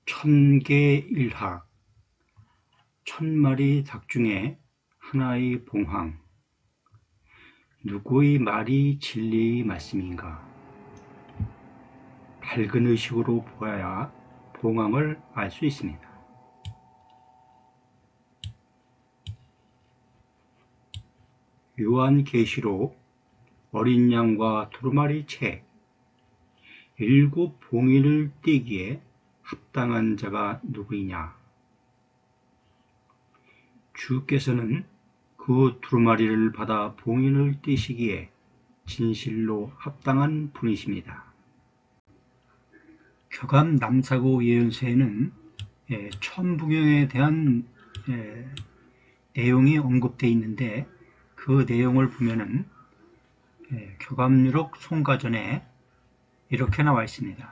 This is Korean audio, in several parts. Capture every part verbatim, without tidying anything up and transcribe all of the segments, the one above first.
천계일학, 천마리 닭 중에 하나의 봉황. 누구의 말이 진리의 말씀인가? 밝은 의식으로 보아야 봉황을 알 수 있습니다. 요한계시록 어린 양과 두루마리 책, 일곱 봉인을 떼기에 합당한 자가 누구이냐? 주께서는 그 두루마리를 받아 봉인을 떼시기에 진실로 합당한 분이십니다. 교감 남사고 예언서에는 천부경에 대한 내용이 언급되어 있는데, 그 내용을 보면은 교감유록 송가전에 이렇게 나와 있습니다.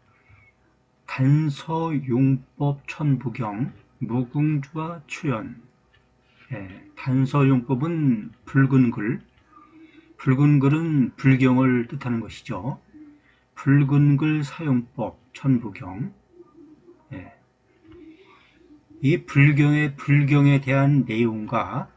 단서용법 천부경 무궁주와 출연. 단서용법은 붉은 글, 붉은 글은 불경을 뜻하는 것이죠. 붉은 글 사용법 천부경. 이 불경의 불경에 대한 내용과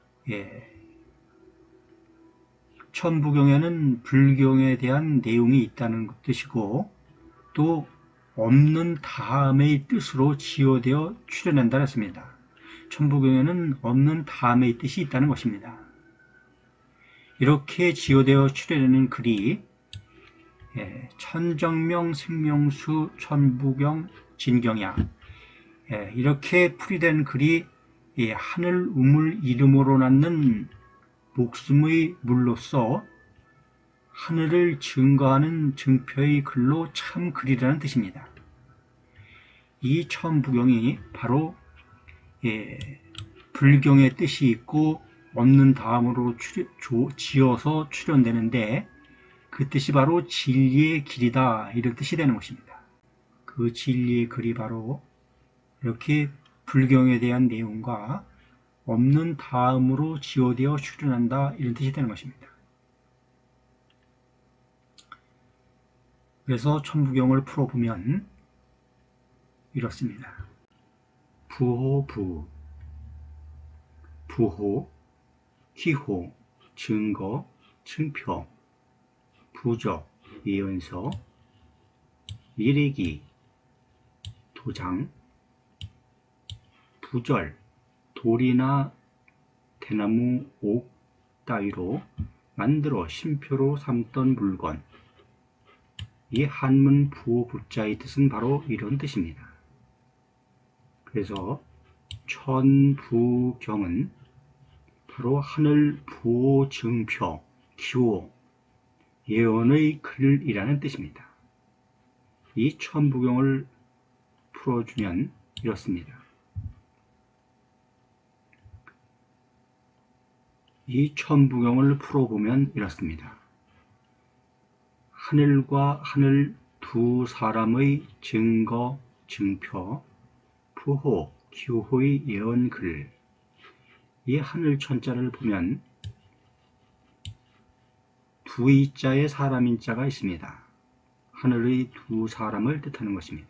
천부경에는 불경에 대한 내용이 있다는 뜻이고, 또 없는 다음의 뜻으로 지어되어 출현한다 했습니다. 천부경에는 없는 다음의 뜻이 있다는 것입니다. 이렇게 지어되어 출현하는 글이 천정명, 생명수, 천부경, 진경야, 이렇게 풀이된 글이 하늘 우물 이름으로 낳는 목숨의 물로서 하늘을 증거하는 증표의 글로 참 글이라는 뜻입니다. 이 천부경이 바로 예, 불경의 뜻이 있고 없는 다음으로 추려, 조, 지어서 출현되는데, 그 뜻이 바로 진리의 길이다, 이런 뜻이 되는 것입니다. 그 진리의 글이 바로 이렇게 불경에 대한 내용과 없는 다음으로 지어되어 출현한다, 이런 뜻이 되는 것입니다. 그래서 천부경을 풀어보면 이렇습니다. 부호부, 부호, 기호, 증거, 증표, 부적, 예언서, 미래기, 도장, 부절, 돌이나 대나무, 옥 따위로 만들어 쉼표로 삼던 물건. 이 한문 부호 부자의 뜻은 바로 이런 뜻입니다. 그래서 천부경은 바로 하늘 부호 증표, 기호, 예언의 글이라는 뜻입니다. 이 천부경을 풀어주면 이렇습니다. 이 천부경을 풀어보면 이렇습니다. 하늘과 하늘 두 사람의 증거, 증표, 부호, 기호의 예언글. 이 하늘 천자를 보면 두 이자의 사람인 자가 있습니다. 하늘의 두 사람을 뜻하는 것입니다.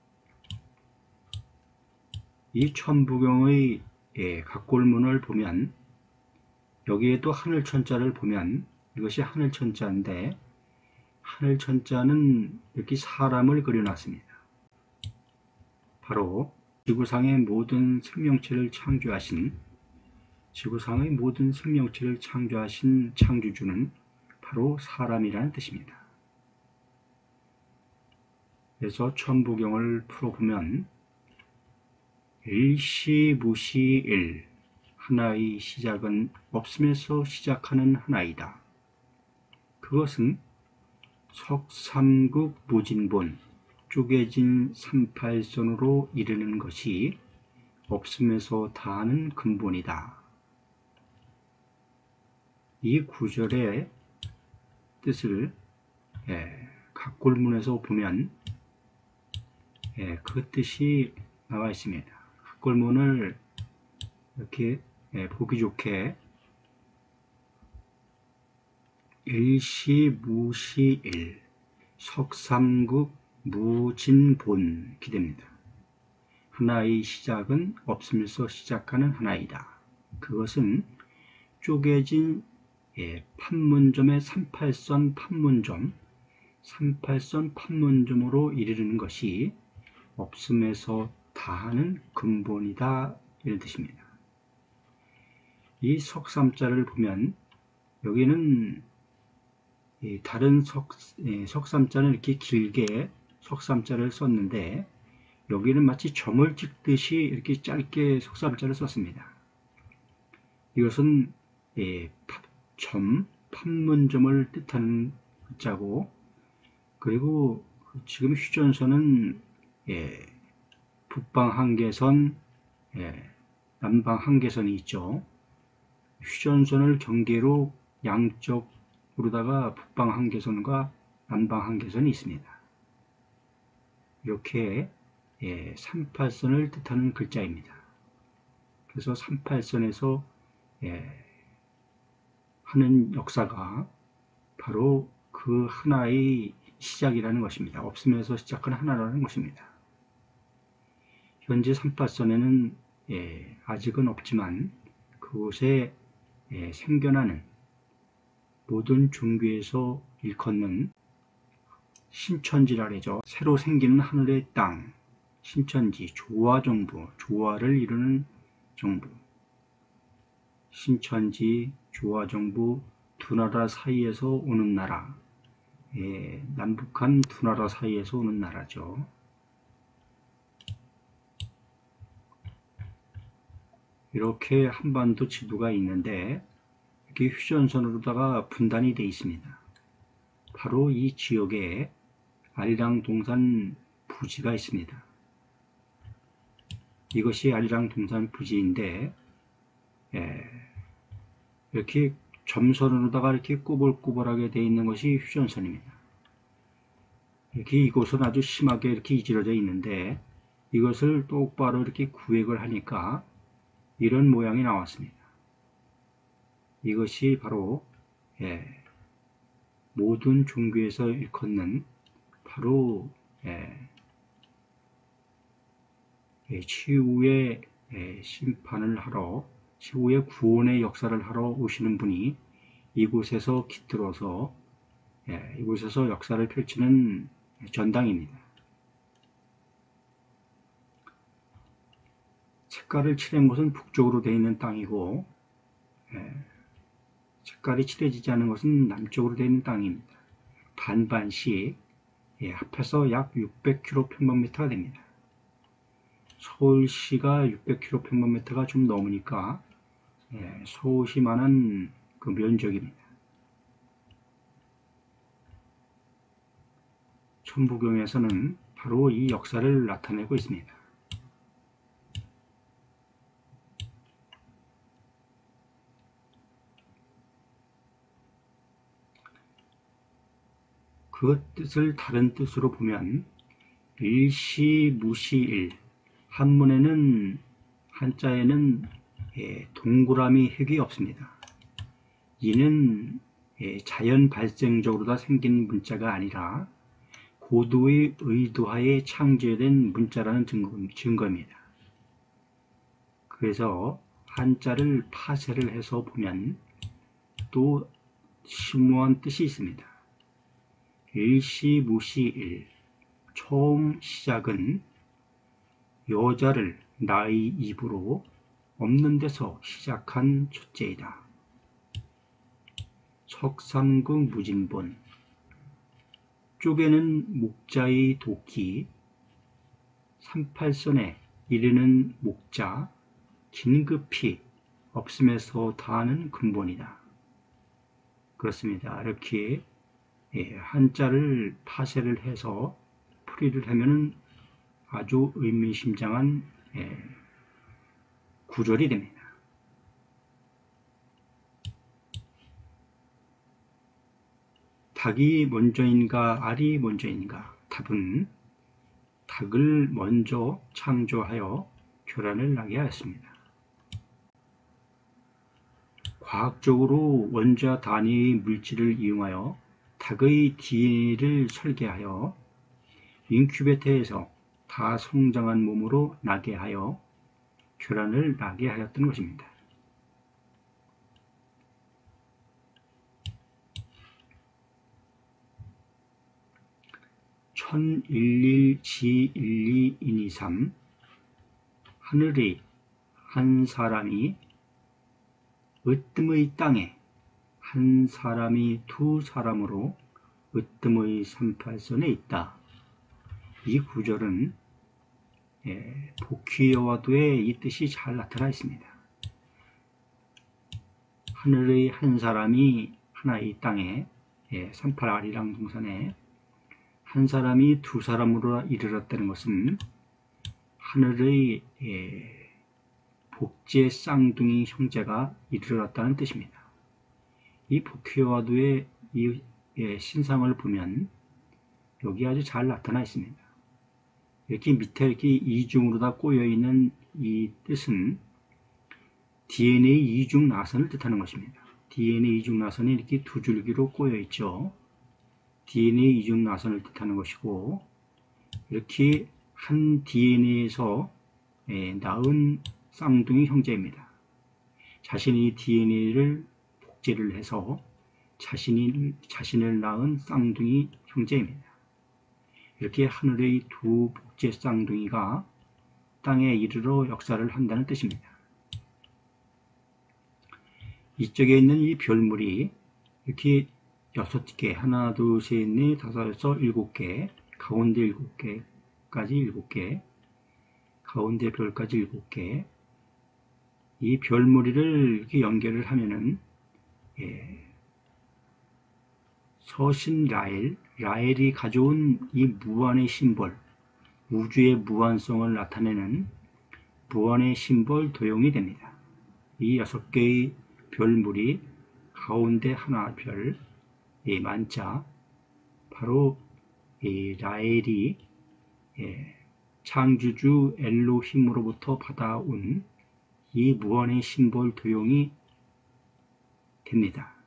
이 천부경의 각골문을 보면 여기에 또 하늘 천자를 보면 이것이 하늘 천자인데, 하늘 천자는 이렇게 사람을 그려놨습니다. 바로 지구상의 모든 생명체를 창조하신 지구상의 모든 생명체를 창조하신 창조주는 바로 사람이라는 뜻입니다. 그래서 천부경을 풀어보면 일시무시일, 하나의 시작은 없음에서 시작하는 하나이다. 그것은 석삼국 무진본, 쪼개진 삼팔선으로 이르는 것이 없음에서 다하는 근본이다. 이 구절의 뜻을 예, 각골문에서 보면 예, 그 뜻이 나와 있습니다. 각골문을 이렇게 예, 보기 좋게 일시무시일, 석삼국 무진본 기대입니다. 하나의 시작은 없음에서 시작하는 하나이다. 그것은 쪼개진 예, 판문점의 삼팔선 판문점, 삼팔선 판문점으로 이르는 것이 없음에서 다하는 근본이다. 이런 뜻입니다. 이 석삼자를 보면 여기는 다른 석, 석삼자는 이렇게 길게 석삼자를 썼는데 여기는 마치 점을 찍듯이 이렇게 짧게 석삼자를 썼습니다. 이것은 예, 점, 판문점을 뜻하는 자고, 그리고 지금 휴전선은 예, 북방 한계선, 예, 남방 한계선이 있죠. 휴전선을 경계로 양쪽으로다가 북방 한계선과 남방 한계선이 있습니다. 이렇게 예, 삼팔선을 뜻하는 글자입니다. 그래서 삼팔선에서 예, 하는 역사가 바로 그 하나의 시작이라는 것입니다. 없음에서 시작하는 하나라는 것입니다. 현재 삼팔선에는 예, 아직은 없지만 그곳에 예, 생겨나는 모든 종교에서 일컫는 신천지라 그러죠. 새로 생기는 하늘의 땅, 신천지, 조화정부, 조화를 이루는 정부, 신천지, 조화정부, 두 나라 사이에서 오는 나라, 예, 남북한 두 나라 사이에서 오는 나라죠. 이렇게 한반도 지도가 있는데 이렇게 휴전선으로다가 분단이 되어 있습니다. 바로 이 지역에 아리랑동산 부지가 있습니다. 이것이 아리랑동산 부지인데 예, 이렇게 점선으로다가 이렇게 꼬불꼬불하게 되어 있는 것이 휴전선입니다. 이렇게 이곳은 아주 심하게 이렇게 이질러져 있는데 이것을 똑바로 이렇게 구획을 하니까 이런 모양이 나왔습니다. 이것이 바로 예, 모든 종교에서 일컫는 바로 예, 예, 치유의 예, 심판을 하러, 치유의 구원의 역사를 하러 오시는 분이 이곳에서 깃들어서 예, 이곳에서 역사를 펼치는 전당입니다. 색깔을 칠한 곳은 북쪽으로 되어 있는 땅이고 예, 색깔이 칠해지지 않은 것은 남쪽으로 되어 있는 땅입니다. 반반씩 예, 합해서 약 육백 킬로미터평방미터가 됩니다. 서울시가 육백 킬로미터평방미터가 좀 넘으니까 예, 서울시만한 그 면적입니다. 천부경에서는 바로 이 역사를 나타내고 있습니다. 그 뜻을 다른 뜻으로 보면 일시무시일, 한문에는 한자에는 예, 동그라미 획이 없습니다. 이는 예, 자연 발생적으로 다 생긴 문자가 아니라 고도의 의도하에 창조된 문자라는 증거, 증거입니다. 그래서 한자를 파쇄를 해서 보면 또 심오한 뜻이 있습니다. 일시무시일, 처음 시작은 여자를 나의 입으로 없는 데서 시작한 첫째이다. 석삼국 무진본, 쪼개는 목자의 도끼, 삼팔선에 이르는 목자, 긴급히 없음에서 다하는 근본이다. 그렇습니다. 이렇게 예, 한자를 파쇄를 해서 풀이를 하면 아주 의미심장한 예, 구절이 됩니다. 닭이 먼저인가 알이 먼저인가? 답은 닭을 먼저 창조하여 교란을 나게 하였습니다. 과학적으로 원자 단위의 물질을 이용하여 닭의 디엔에이를 설계하여 인큐베터에서 다 성장한 몸으로 나게 하여 교란을 나게 하였던 것입니다. 천일일 지일이 인이삼 하늘의 한 사람이 으뜸의 땅에 한 사람이 두 사람으로 으뜸의 삼팔선에 있다. 이 구절은 예, 복희여와도의 이 뜻이 잘 나타나 있습니다. 하늘의 한 사람이 하나의 땅에 예, 삼팔 아리랑 동산에 한 사람이 두 사람으로 이르렀다는 것은 하늘의 예, 복제 쌍둥이 형제가 이르렀다는 뜻입니다. 이 복희여와도의 이 예, 신상을 보면 여기 아주 잘 나타나 있습니다. 이렇게 밑에 이렇게 이중으로 다 꼬여 있는 이 뜻은 디엔에이 이중 나선을 뜻하는 것입니다. 디엔에이 이중 나선이 이렇게 두 줄기로 꼬여 있죠. 디엔에이 이중 나선을 뜻하는 것이고, 이렇게 한 디엔에이에서 예, 낳은 쌍둥이 형제입니다. 자신이 디엔에이를 복제를 해서 자신이, 자신을 낳은 쌍둥이 형제입니다. 이렇게 하늘의 두 복제 쌍둥이가 땅에 이르러 역사를 한다는 뜻입니다. 이쪽에 있는 이 별물이 이렇게 여섯 개, 하나, 둘, 셋, 넷, 다섯, 여섯, 일곱 개, 가운데 일곱 개까지 일곱 개, 가운데 별까지 일곱 개, 이 별무리를 이렇게 연결을 하면은, 예, 서신 라엘, 라엘이 가져온 이 무한의 심볼, 우주의 무한성을 나타내는 무한의 심볼 도용이 됩니다. 이 여섯 개의 별물이 가운데 하나 별, 이 만자, 바로 이 라엘이 예, 창조주 엘로힘으로부터 받아온 이 무한의 심볼 도용이 됩니다.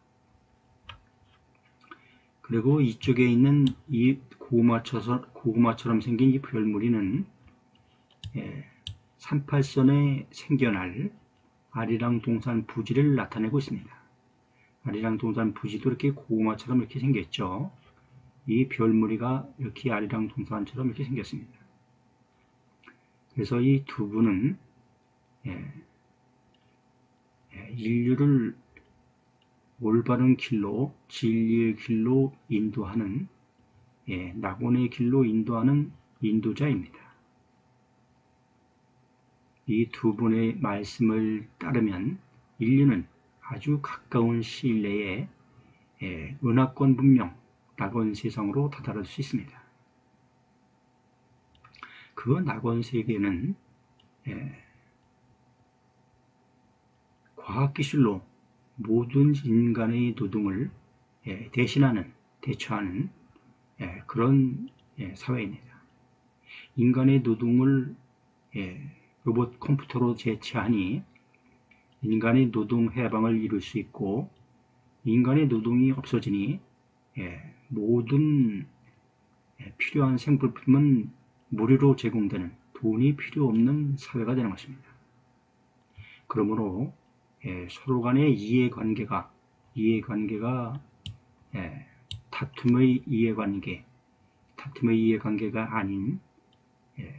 그리고 이쪽에 있는 이 고구마처럼, 고구마처럼 생긴 이 별무리는 예, 삼팔선에 생겨날 아리랑 동산 부지를 나타내고 있습니다. 아리랑 동산 부지도 이렇게 고구마처럼 이렇게 생겼죠. 이 별무리가 이렇게 아리랑 동산처럼 이렇게 생겼습니다. 그래서 이 두 분은 예, 예, 인류를 올바른 길로, 진리의 길로 인도하는 예, 낙원의 길로 인도하는 인도자입니다. 이 두 분의 말씀을 따르면 인류는 아주 가까운 시일 내에 예, 은하권 문명, 낙원 세상으로 다다를 수 있습니다. 그 낙원 세계는 예, 과학기술로 모든 인간의 노동을 예, 대신하는, 대처하는 예, 그런 예, 사회입니다. 인간의 노동을 예, 로봇 컴퓨터로 대체하니 인간의 노동 해방을 이룰 수 있고, 인간의 노동이 없어지니 예, 모든 예, 필요한 생필품은 무료로 제공되는 돈이 필요 없는 사회가 되는 것입니다. 그러므로 예, 서로 간의 이해관계가 이해관계가 예, 다툼의 이해관계, 다툼의 이해관계가 아닌 예,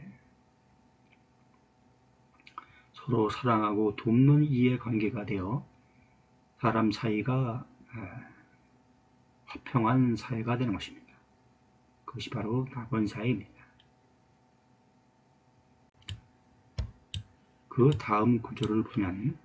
서로 사랑하고 돕는 이해관계가 되어 사람 사이가 예, 화평한 사회가 되는 것입니다. 그것이 바로 낙원 사회입니다. 그 다음 구절을 보면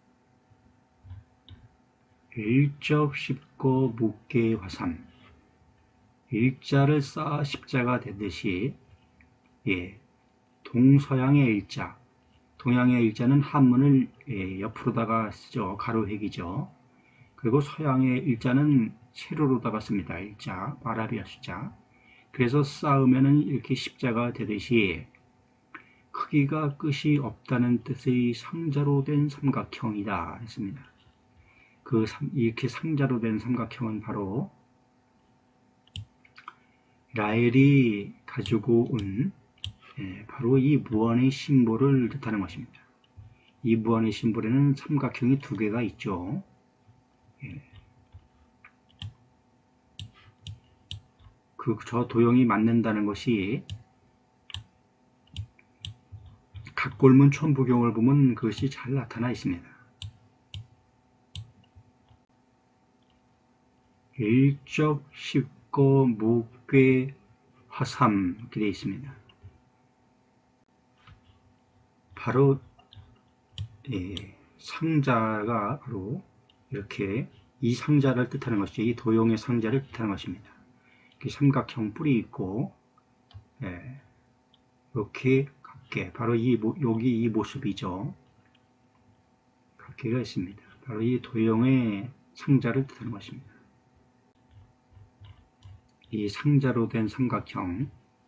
일접 십거 묵계의 화삼, 일자를 쌓아 십자가 되듯이 예, 동서양의 일자, 동양의 일자는 한문을 예, 옆으로다가 쓰죠. 가로획이죠. 그리고 서양의 일자는 세로로다가 씁니다. 일자, 아라비아 숫자. 그래서 쌓으면은 이렇게 십자가 되듯이 크기가 끝이 없다는 뜻의 상자로 된 삼각형이다 했습니다. 그 이렇게 상자로 된 삼각형은 바로 라엘이 가지고 온 예, 바로 이 무한의 심볼을 뜻하는 것입니다. 이 무한의 심볼에는 삼각형이 두 개가 있죠. 예. 그 저 도형이 맞는다는 것이 각골문 천부경을 보면 그것이 잘 나타나 있습니다. 일적, 십거, 목괴, 화삼 이렇게 되어 있습니다. 바로 예, 상자가 바로 이렇게 이 상자를 뜻하는 것이죠. 이 도형의 상자를 뜻하는 것입니다. 삼각형 뿔이 있고 예, 이렇게 각계 바로 이 여기 이 모습이죠. 각계가 있습니다. 바로 이 도형의 상자를 뜻하는 것입니다. 이 상자로 된 삼각형,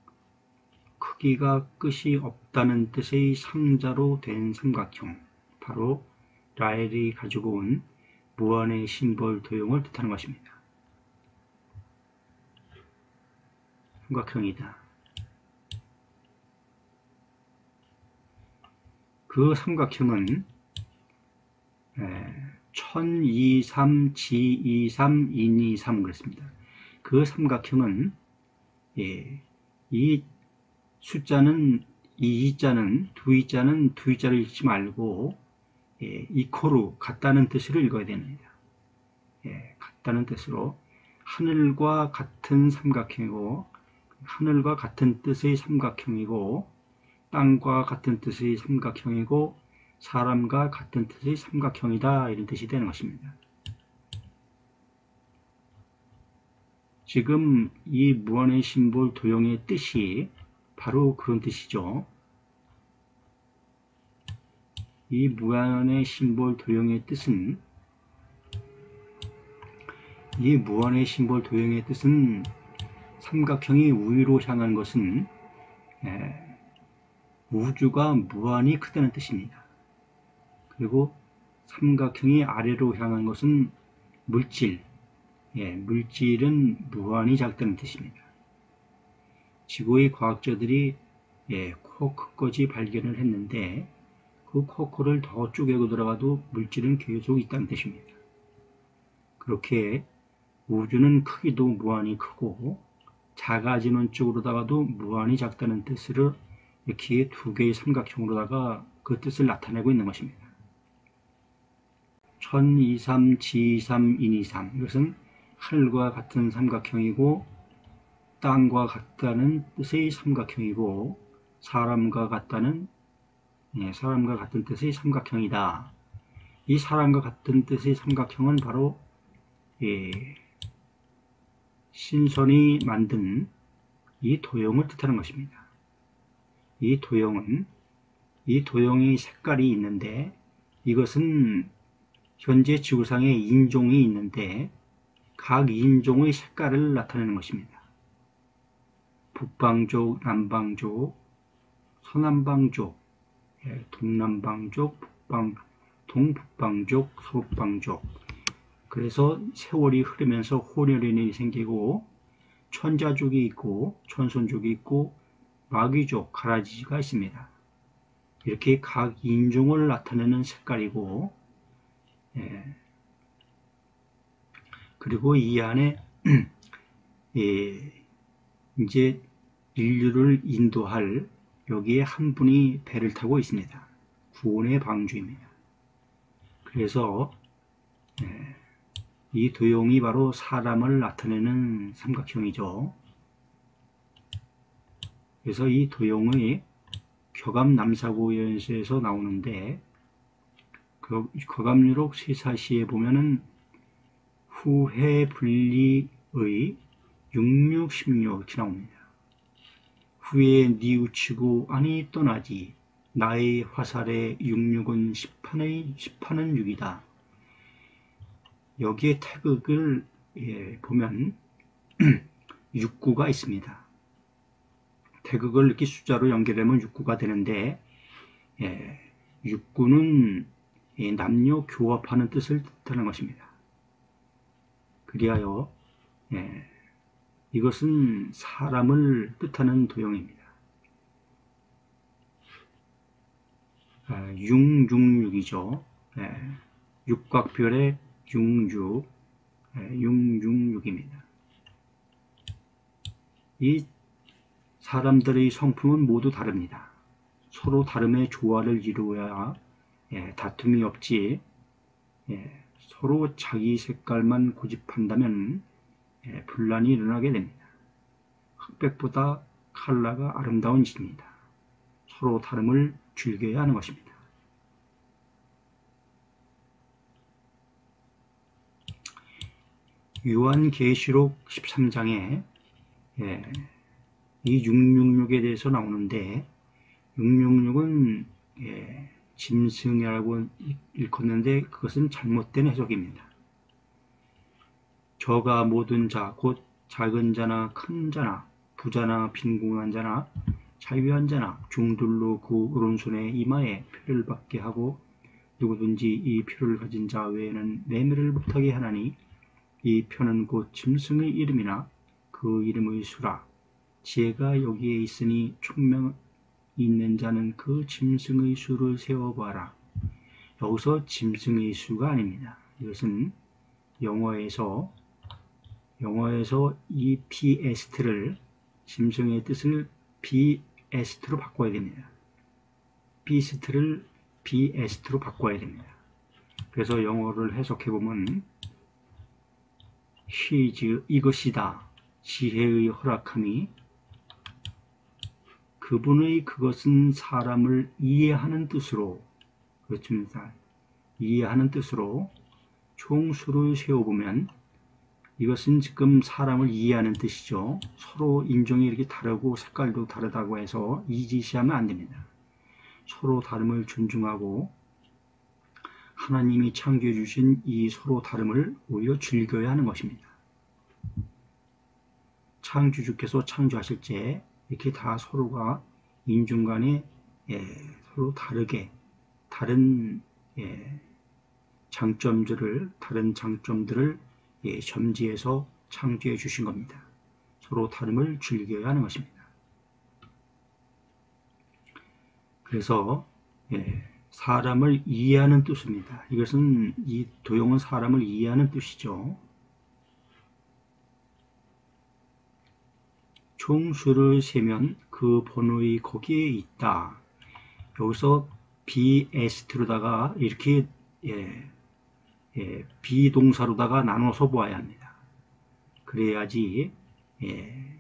크기가 끝이 없다는 뜻의 상자로 된 삼각형, 바로 라헬이 가지고 온 무한의 심볼 도형을 뜻하는 것입니다. 삼각형이다. 그 삼각형은 천이십삼, 지이십삼, 인이십삼 그렇습니다. 그 삼각형은 예, 이 숫자는 이 이자는 두 이자는 두 이자를 읽지 말고 예, 이코로 같다는 뜻으로 읽어야 됩니다. 예, 같다는 뜻으로 하늘과 같은 삼각형이고 하늘과 같은 뜻의 삼각형이고 땅과 같은 뜻의 삼각형이고 사람과 같은 뜻의 삼각형이다 이런 뜻이 되는 것입니다. 지금 이 무한의 심볼 도형의 뜻이 바로 그런 뜻이죠. 이 무한의 심볼 도형의 뜻은 이 무한의 심볼 도형의 뜻은 삼각형이 위로 향한 것은 에, 우주가 무한히 크다는 뜻입니다. 그리고 삼각형이 아래로 향한 것은 물질, 예, 물질은 무한히 작다는 뜻입니다. 지구의 과학자들이 예, 쿼크까지 발견을 했는데 그 쿼크를 더 쪼개고 들어가도 물질은 계속 있다는 뜻입니다. 그렇게 우주는 크기도 무한히 크고 작아지는 쪽으로다가도 무한히 작다는 뜻으로 이렇게 두 개의 삼각형으로다가 그 뜻을 나타내고 있는 것입니다. 천이십삼, 지이십삼, 인이십삼 이것은 하늘과 같은 삼각형이고 땅과 같다는 뜻의 삼각형이고 사람과 같다는 예, 사람과 같은 뜻의 삼각형이다. 이 사람과 같은 뜻의 삼각형은 바로 예, 신선이 만든 이 도형을 뜻하는 것입니다. 이 도형은 이 도형의 색깔이 있는데 이것은 현재 지구상에 인종이 있는데 각 인종의 색깔을 나타내는 것입니다. 북방족, 남방족, 서남방족, 동남방족, 북방, 동북방족, 서북방족. 그래서 세월이 흐르면서 혼혈연이 생기고 천자족이 있고 천손족이 있고 마귀족, 가라지가 있습니다. 이렇게 각 인종을 나타내는 색깔이고 예, 그리고 이 안에 예, 이제 인류를 인도할 여기에 한 분이 배를 타고 있습니다. 구원의 방주입니다. 그래서 예, 이 도형이 바로 사람을 나타내는 삼각형이죠. 그래서 이 도형의 교감남사고연서에서 나오는데 그 교감유록 쇠사시에 보면은 후해분리의 육육, 십육 이렇게 나옵니다. 후에 뉘우치고 아니 떠나지 나의 화살의 육육은 십판의 십판은 육이다. 여기에 태극을 예, 보면 육구가 있습니다. 태극을 이렇게 숫자로 연결하면 육구가 되는데 예, 육구는 예, 남녀 교합하는 뜻을 뜻하는 것입니다. 그리하여 예, 이것은 사람을 뜻하는 도형입니다. 육육육이죠. 예, 육각별의 육육, 예, 육육육입니다. 이 사람들의 성품은 모두 다릅니다. 서로 다름의 조화를 이루어야 예, 다툼이 없지, 예, 서로 자기 색깔만 고집한다면 예, 분란이 일어나게 됩니다. 흑백보다 칼라가 아름다운 짓입니다. 서로 다름을 즐겨야 하는 것입니다. 요한계시록 십삼 장에 예, 이 육육육에 대해서 나오는데, 육육육은 예, 짐승이라고 일컫는데 그것은 잘못된 해석입니다. 저가 모든 자, 곧 작은 자나 큰 자나 부자나 빈궁한 자나 자유한 자나 종들로 그 오른손에 이마에 표를 받게 하고 누구든지 이 표를 가진 자 외에는 매매를 못하게 하나니, 이 표는 곧 짐승의 이름이나 그 이름의 수라. 지혜가 여기에 있으니 총명 있는 자는 그 짐승의 수를 세어봐라. 여기서 짐승의 수가 아닙니다. 이것은 영어에서 영어에서 이 비에스트를, 짐승의 뜻을 비에스트로 바꿔야 됩니다. 비스트를 비에스트로 바꿔야 됩니다. 그래서 영어를 해석해 보면 his, 이것이다, 지혜의 허락함이, 그분의 그것은 사람을 이해하는 뜻으로, 그렇습니다. 이해하는 뜻으로 총수를 세워보면 이것은 지금 사람을 이해하는 뜻이죠. 서로 인종이 이렇게 다르고 색깔도 다르다고 해서 이지시하면 안 됩니다. 서로 다름을 존중하고 하나님이 창조해 주신 이 서로 다름을 오히려 즐겨야 하는 것입니다. 창조주께서 창조하실 때 이렇게 다 서로가 인종 간에 예, 서로 다르게 다른 예, 장점들을 다른 장점들을 예, 점지해서 창조해 주신 겁니다. 서로 다름을 즐겨야 하는 것입니다. 그래서 예, 사람을 이해하는 뜻입니다. 이것은 이 도형은 사람을 이해하는 뜻이죠. 총수를 세면 그 번호의 거기에 있다. 여기서 비에스트로다가 이렇게 예, 예, 비동사로다가 나눠서 보아야 합니다. 그래야지 예,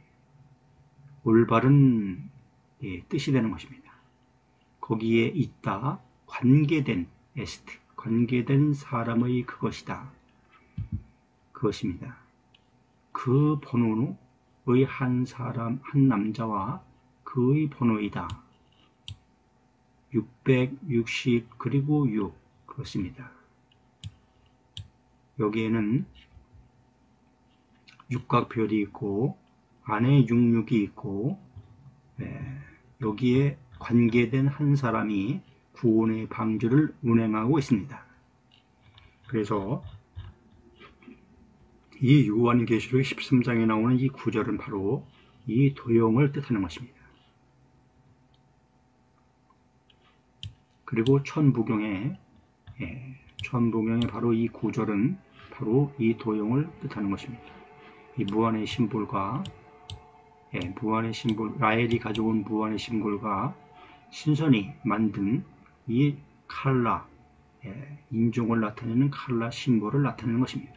올바른 예, 뜻이 되는 것입니다. 거기에 있다, 관계된 에스트, 관계된 사람의 그것이다, 그것입니다. 그 번호의 한 사람, 한 남자와 그의 번호이다. 육백육십 그리고 육, 그렇습니다. 여기에는 육각별이 있고 안에 육육이 있고 예, 여기에 관계된 한 사람이 구원의 방주를 운행하고 있습니다. 그래서 이 요한계시록 십삼 장에 나오는 이 구절은 바로 이 도형을 뜻하는 것입니다. 그리고 천부경에 예, 천부경에 바로 이 구절은 바로 이 도형을 뜻하는 것입니다. 이 무한의 심볼과 예, 무한의 심볼, 라헬이 가져온 무한의 심볼과 신선이 만든 이 칼라, 예, 인종을 나타내는 칼라 심볼을 나타내는 것입니다.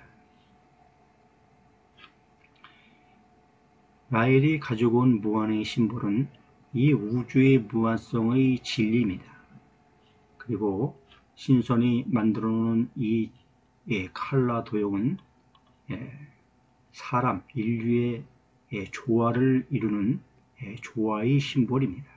라헬이 가지고 온 무한의 심볼은 이 우주의 무한성의 진리입니다. 그리고 신선이 만들어 놓은 이 예, 칼라 도형은 예, 사람, 인류의 예, 조화를 이루는 예, 조화의 심볼입니다.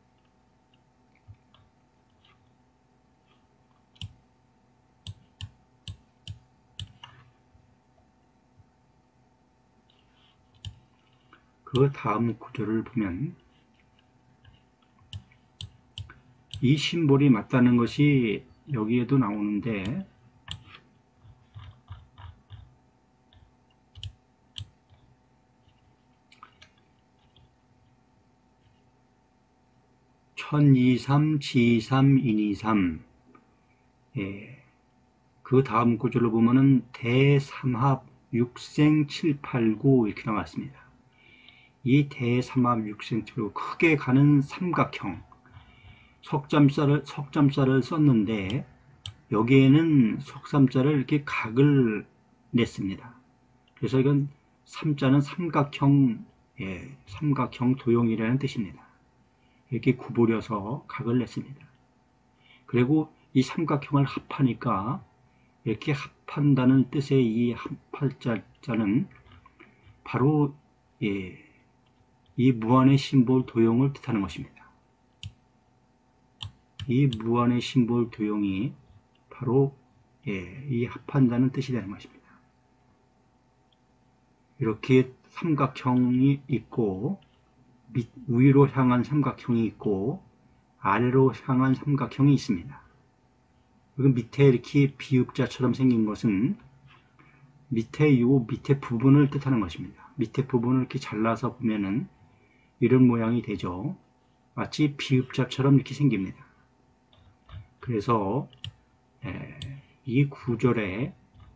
그 다음 구절을 보면 이 심볼이 맞다는 것이 여기에도 나오는데, 천이삼, 지삼, 인이삼. 예. 그 다음 구절로 보면은 대삼합 육생 칠팔구 이렇게 나왔습니다. 이 대삼합 육생 칠팔구 크게 가는 삼각형 석점자를 석점자를 썼는데 여기에는 석삼자를 이렇게 각을 냈습니다. 그래서 이건 삼자는 삼각형, 예, 삼각형 도형이라는 뜻입니다. 이렇게 구부려서 각을 냈습니다. 그리고 이 삼각형을 합하니까 이렇게 합한다는 뜻의 이 합할자는 바로 예, 이 무한의 심볼 도형을 뜻하는 것입니다. 이 무한의 심볼 도형이 바로 예, 이 합한다는 뜻이 되는 것입니다. 이렇게 삼각형이 있고 밑, 위로 향한 삼각형이 있고 아래로 향한 삼각형이 있습니다. 그리고 밑에 이렇게 비읍자처럼 생긴 것은 밑에 요 밑에 부분을 뜻하는 것입니다. 밑에 부분을 이렇게 잘라서 보면은 이런 모양이 되죠. 마치 비읍자처럼 이렇게 생깁니다. 그래서 에, 이 구절에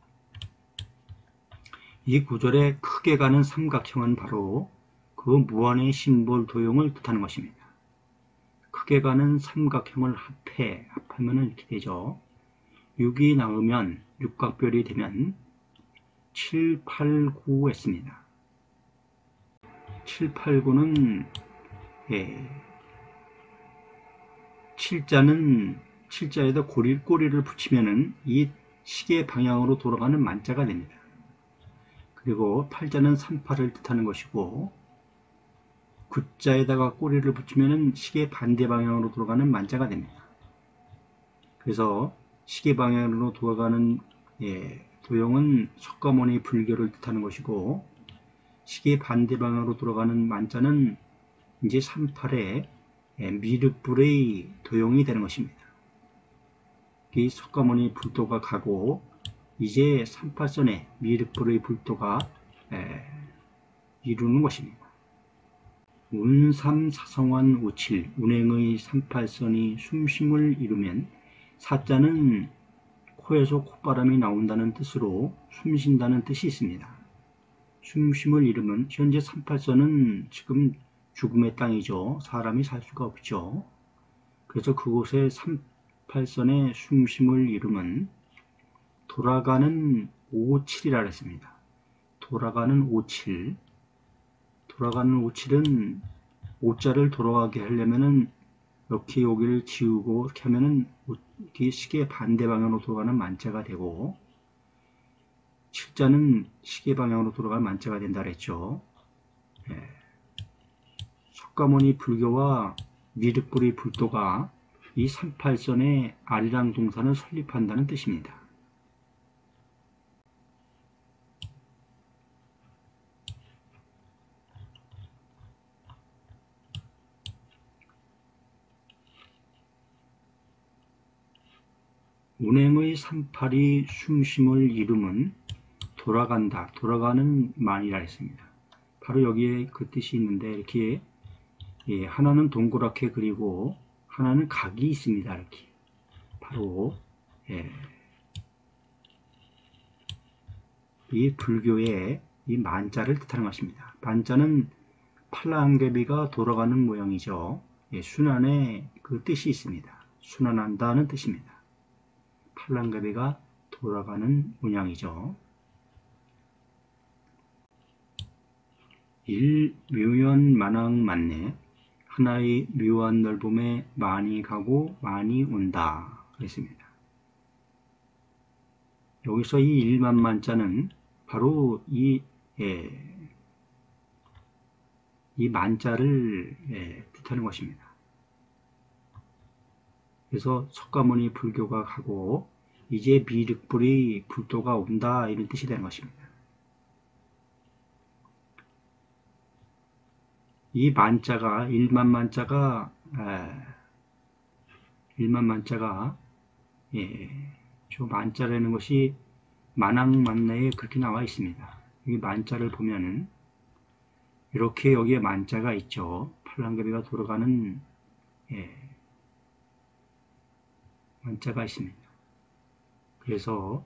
이 구절에 크게 가는 삼각형은 바로 그 무한의 심볼 도형을 뜻하는 것입니다. 크게 가는 삼각형을 합해, 합하면 이렇게 되죠. 육이 나오면, 육각별이 되면 칠, 팔, 구 했습니다. 칠, 팔, 구는 예, 칠자는 칠자에다 꼬리, 꼬리를 붙이면은 이 시계 방향으로 돌아가는 만자가 됩니다. 그리고 팔자는 삼팔을 뜻하는 것이고 구자에다가 꼬리를 붙이면 시계 반대 방향으로 돌아가는 만자가 됩니다. 그래서 시계 방향으로 돌아가는 예, 도형은 석가모니 불교를 뜻하는 것이고 시계 반대 방향으로 돌아가는 만자는 이제 삼팔의 예, 미륵불의 도형이 되는 것입니다. 이 석가모니 불도가 가고 이제 삼팔선의 미륵불의 불도가 에, 이루는 것입니다. 운삼 사성환 오칠 운행의 삼팔선이 숨쉼을 이루면 사자는 코에서 콧바람이 나온다는 뜻으로 숨쉰다는 뜻이 있습니다. 숨쉼을 이루면 현재 삼팔선은 지금 죽음의 땅이죠. 사람이 살 수가 없죠. 그래서 그곳에 삼팔선의 숨쉼을 이루면 돌아가는 오칠이라 했습니다. 돌아가는 오칠. 돌아가는 오칠은 오자를 돌아가게 하려면은 이렇게 여기를 지우고 이렇게 하면은 이렇게 시계 반대 방향으로 돌아가는 만자가 되고 칠자는 시계 방향으로 돌아가는 만자가 된다 그랬죠. 예. 석가모니 불교와 미륵불의 불도가 이 삼팔선의 아리랑 동산을 설립한다는 뜻입니다. 운행의 삼팔이 숨쉼을 이루면 돌아간다, 돌아가는 만이라 했습니다. 바로 여기에 그 뜻이 있는데 이렇게 예, 하나는 동그랗게 그리고 하나는 각이 있습니다. 이렇게 바로 예, 이 불교의 이 만자를 뜻하는 것입니다. 만자는 팔랑개비가 돌아가는 모양이죠. 예, 순환의 그 뜻이 있습니다. 순환한다는 뜻입니다. 팔랑개비가 돌아가는 모양이죠. 일 묘연 만왕 만내 하나의 묘한 넓음에 많이 가고 많이 온다 그랬습니다. 여기서 이 일만만자는 바로 이, 예, 이 만자를 예, 뜻하는 것입니다. 그래서 석가모니 불교가 가고 이제 미륵불의 불도가 온다 이런 뜻이 되는 것입니다. 이 만자가 일만만자가 일만만자가 예, 저 만자라는 것이 만왕만내에 그렇게 나와 있습니다. 이 만자를 보면은 이렇게 여기에 만자가 있죠. 팔랑개비가 돌아가는 예, 만자가 있습니다. 그래서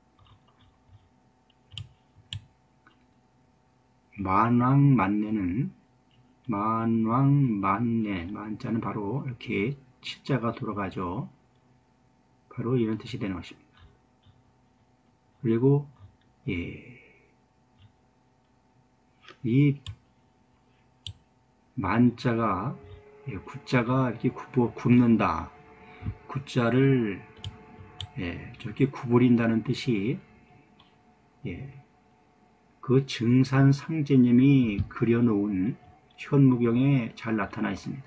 만왕만내는 만왕만내, 만자는 바로 이렇게 칠자가 돌아가죠. 바로 이런 뜻이 되는 것입니다. 그리고 예, 이 만자가 예, 구자가 이렇게 굽어, 굽는다. 구자를 예, 저렇게 구부린다는 뜻이 예, 그 증산상제님이 그려놓은 현무경에 잘 나타나 있습니다.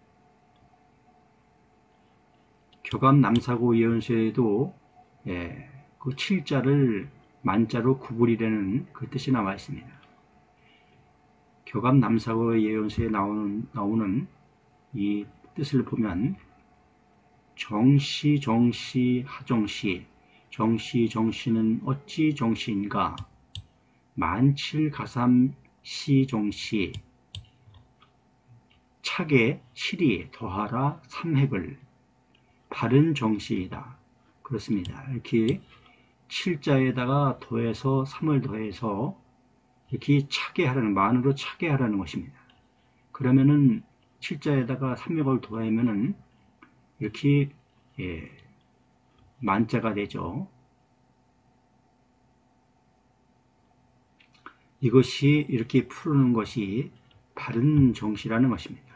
교감남사고 예언서에도 예, 그 칠자를 만자로 구부리려는 그 뜻이 나와 있습니다. 교감남사고 예언서에 나오는, 나오는 이 뜻을 보면 정시, 정시, 하정시, 정시, 정시는 어찌 정시인가? 만칠, 가삼, 시, 정시, 차게, 실이, 더하라, 삼획을, 바른 정시이다. 그렇습니다. 이렇게 칠자에다가 더해서 삼을 더해서 이렇게 차게 하라는, 만으로 차게 하라는 것입니다. 그러면은 칠자에다가 삼획을 더하면은 이렇게 예, 만자가 되죠. 이것이 이렇게 푸는 것이 바른 정시라는 것입니다.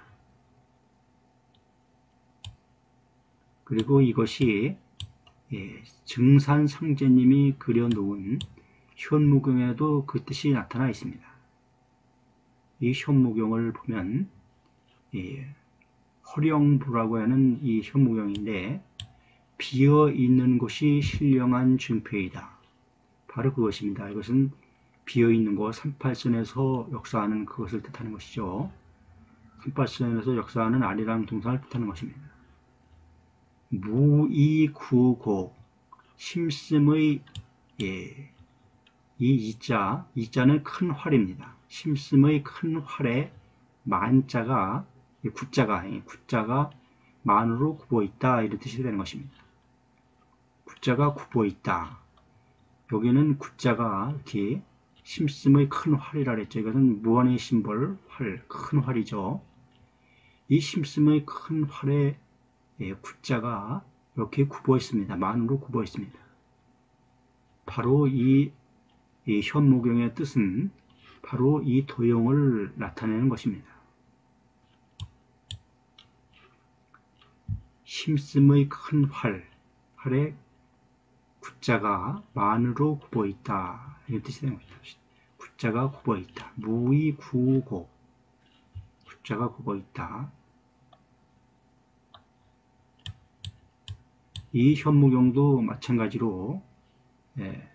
그리고 이것이 예, 증산상제님이 그려놓은 현무경에도 그 뜻이 나타나 있습니다. 이 현무경을 보면 예, 허령부라고 하는 이 현무경인데 비어 있는 곳이 신령한 증표이다. 바로 그것입니다. 이것은 비어 있는 곳, 삼팔선에서 역사하는 그것을 뜻하는 것이죠. 삼팔선에서 역사하는 아리랑 동상을 뜻하는 것입니다. 무이구고 심씀의 예, 이 이자, 이자는 큰 활입니다. 심씀의 큰 활에 만자가 구자가 구자가 만으로 굽어 있다 이런 뜻이 되는 것입니다. 구자가 굽어 있다. 여기는 구자가 이렇게 심씀의 큰 활이라 그랬죠. 이것은 무한의 심벌, 활, 큰 활이죠. 이 심씀의 큰 활에 예, 구자가 이렇게 굽어 있습니다. 만으로 굽어 있습니다. 바로 이, 이 현무경의 뜻은 바로 이 도형을 나타내는 것입니다. 심씀의 큰 활, 활에 구자가 만으로 굽어 있다. 이런 뜻이 되는 것입니다. 구자가 굽어 있다. 무이구고 구자가 굽어 있다. 이 현무경도 마찬가지로 예,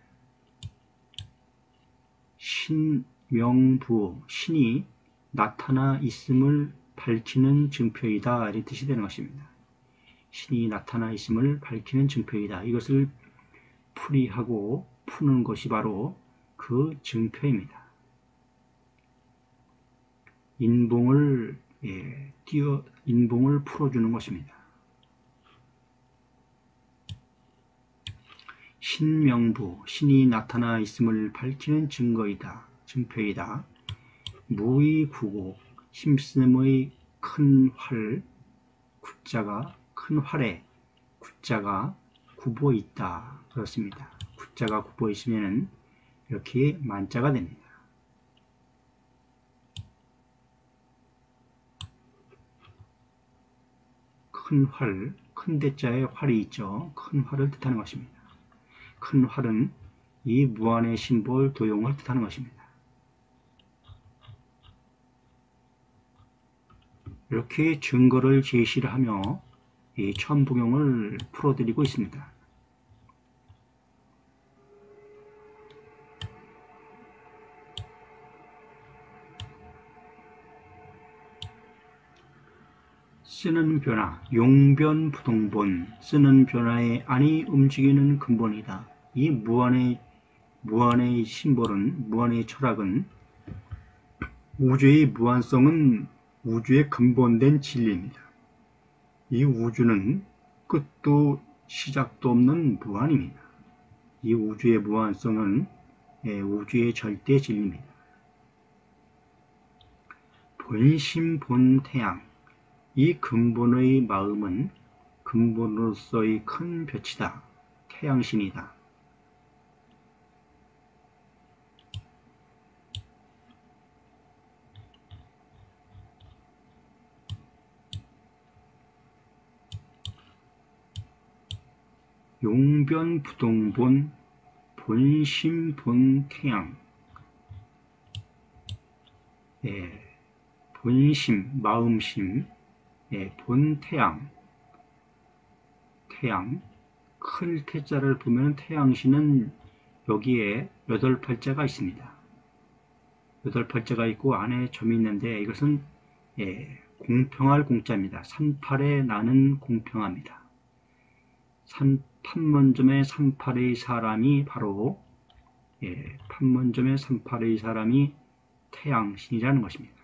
신명부, 신이 나타나 있음을 밝히는 증표이다. 이런 뜻이 되는 것입니다. 신이 나타나 있음을 밝히는 증표이다. 이것을 풀이하고 푸는 것이 바로 그 증표입니다. 인봉을 예, 띄어 인봉을 풀어주는 것입니다. 신명부, 신이 나타나 있음을 밝히는 증거이다. 증표이다. 무의구고, 심씀의 큰 활, 구자가 큰 활에 구자가 굽어 있다. 그렇습니다. 구자가 굽어 있으면 이렇게 만자가 됩니다. 큰 활, 큰 대자에 활이 있죠. 큰 활을 뜻하는 것입니다. 큰 활은 이 무한의 심볼 도용을 뜻하는 것입니다. 이렇게 증거를 제시를 하며 이 천부경을 풀어드리고 있습니다. 쓰는 변화, 용변 부동본, 쓰는 변화의 안이 움직이는 근본이다. 이 무한의, 무한의 심볼은, 무한의 철학은 우주의 무한성은 우주의 근본된 진리입니다. 이 우주는 끝도 시작도 없는 무한입니다. 이 우주의 무한성은 예, 우주의 절대 진리입니다. 본심 본태양, 이 근본의 마음은 근본으로서의 큰 빛이다. 태양신이다. 용변부동본 본심 본태양. 예, 본심, 마음심, 예, 본태양. 태양, 큰 태자를 보면 태양신은 여기에 여덟 팔자가 있습니다. 여덟 팔자가 있고 안에 점이 있는데 이것은 예, 공평할 공자입니다. 삼팔에 나는 공평합니다. 산, 판문점의 삼팔의 사람이 바로 예, 판문점의 삼팔의 사람이 태양신이라는 것입니다.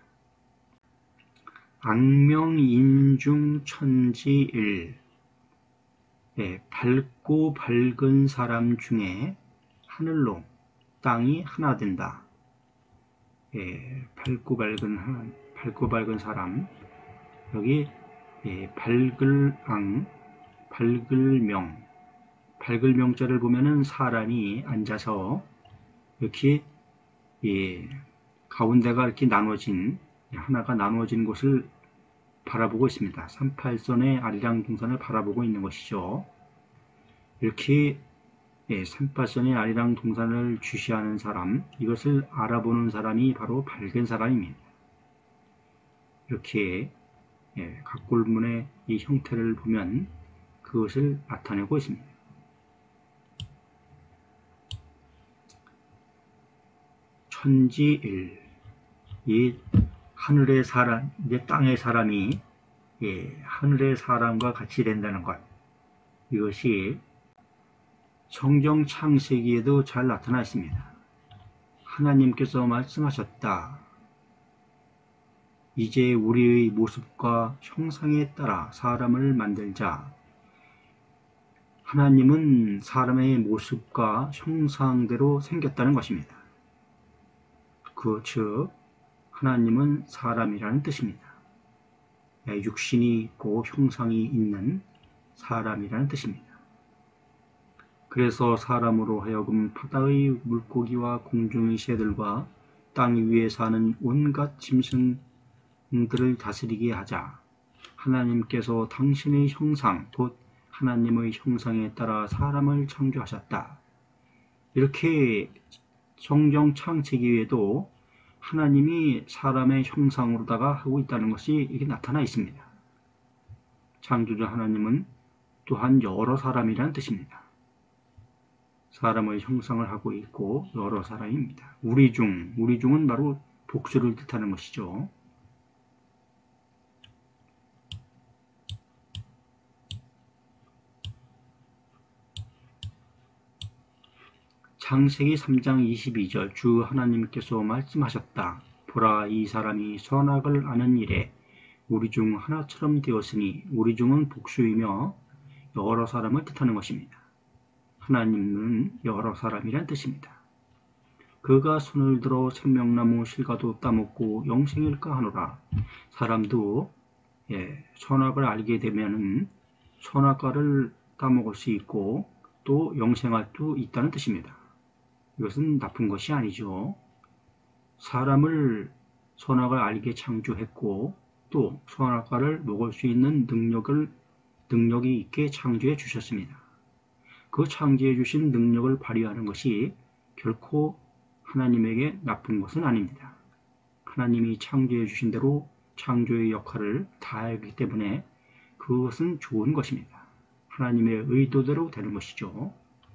악명인중천지일, 예, 밝고 밝은 사람 중에 하늘로 땅이 하나 된다. 예, 밝고 밝은 하나, 밝고 밝은 사람, 여기 예, 밝을 앙, 밝을 명, 밝을 명자를 보면은 사람이 앉아서 이렇게 예, 가운데가 이렇게 나눠진, 하나가 나눠진 곳을 바라보고 있습니다. 삼팔선의 아리랑동산을 바라보고 있는 것이죠. 이렇게 예, 삼팔선의 아리랑동산을 주시하는 사람, 이것을 알아보는 사람이 바로 밝은 사람입니다. 이렇게 예, 각골문의 이 형태를 보면 그것을 나타내고 있습니다. 천지일, 이 하늘의 사람, 이제 땅의 사람이 예, 하늘의 사람과 같이 된다는 것, 이것이 성경 창세기에도 잘 나타나 있습니다. 하나님께서 말씀하셨다. 이제 우리의 모습과 형상에 따라 사람을 만들자. 하나님은 사람의 모습과 형상대로 생겼다는 것입니다. 그 즉 하나님은 사람이라는 뜻입니다. 육신이 있고 형상이 있는 사람이라는 뜻입니다. 그래서 사람으로 하여금 바다의 물고기와 공중의 새들과 땅 위에 사는 온갖 짐승들을 다스리게 하자. 하나님께서 당신의 형상, 곧 하나님의 형상에 따라 사람을 창조하셨다. 이렇게 성경 창세기에도 하나님이 사람의 형상으로다가 하고 있다는 것이 이렇게 나타나 있습니다. 창조주 하나님은 또한 여러 사람이라는 뜻입니다. 사람의 형상을 하고 있고 여러 사람입니다. 우리 중, 우리 중은 바로 복수를 뜻하는 것이죠. 창세기 삼 장 이십이 절, 주 하나님께서 말씀하셨다. 보라, 이 사람이 선악을 아는 일에 우리 중 하나처럼 되었으니, 우리 중은 복수이며 여러 사람을 뜻하는 것입니다. 하나님은 여러 사람이란 뜻입니다. 그가 손을 들어 생명나무 실과도 따먹고 영생일까 하노라. 사람도 예, 선악을 알게 되면은 선악과를 따먹을 수 있고 또 영생할 수 있다는 뜻입니다. 이것은 나쁜 것이 아니죠. 사람을 선악을 알게 창조했고 또 선악과를 먹을 수 있는 능력을 능력이 있게 창조해 주셨습니다. 그 창조해 주신 능력을 발휘하는 것이 결코 하나님에게 나쁜 것은 아닙니다. 하나님이 창조해 주신 대로 창조의 역할을 다하기 때문에 그것은 좋은 것입니다. 하나님의 의도대로 되는 것이죠.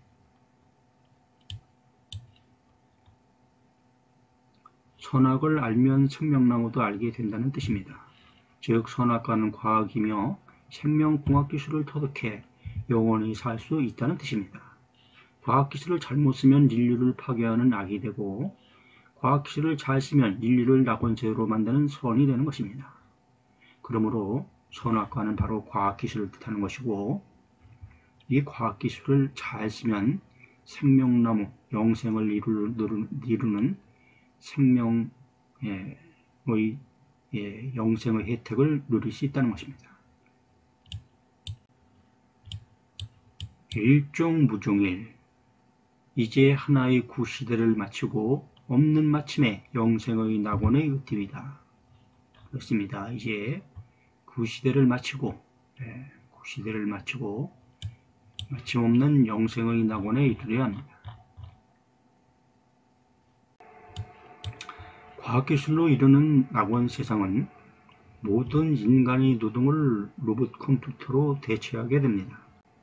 선악을 알면 생명나무도 알게 된다는 뜻입니다. 즉 선악과는 과학이며 생명공학기술을 터득해 영원히 살 수 있다는 뜻입니다. 과학기술을 잘못 쓰면 인류를 파괴하는 악이 되고 과학기술을 잘 쓰면 인류를 낙원새로 만드는 선이 되는 것입니다. 그러므로 선악과는 바로 과학기술을 뜻하는 것이고 이 과학기술을 잘 쓰면 생명나무, 영생을 이루는 생명의 예, 영생의 혜택을 누릴 수 있다는 것입니다. 일종무종일, 이제 하나의 구시대를 마치고 없는 마침에 영생의 낙원의 으뜸이다. 그렇습니다. 이제 구시대를 마치고 예, 구시대를 마치고 마침없는 영생의 낙원에 이르려야 합니다. 과학기술로 이루는 낙원 세상은 모든 인간의 노동을 로봇 컴퓨터로 대체하게 됩니다.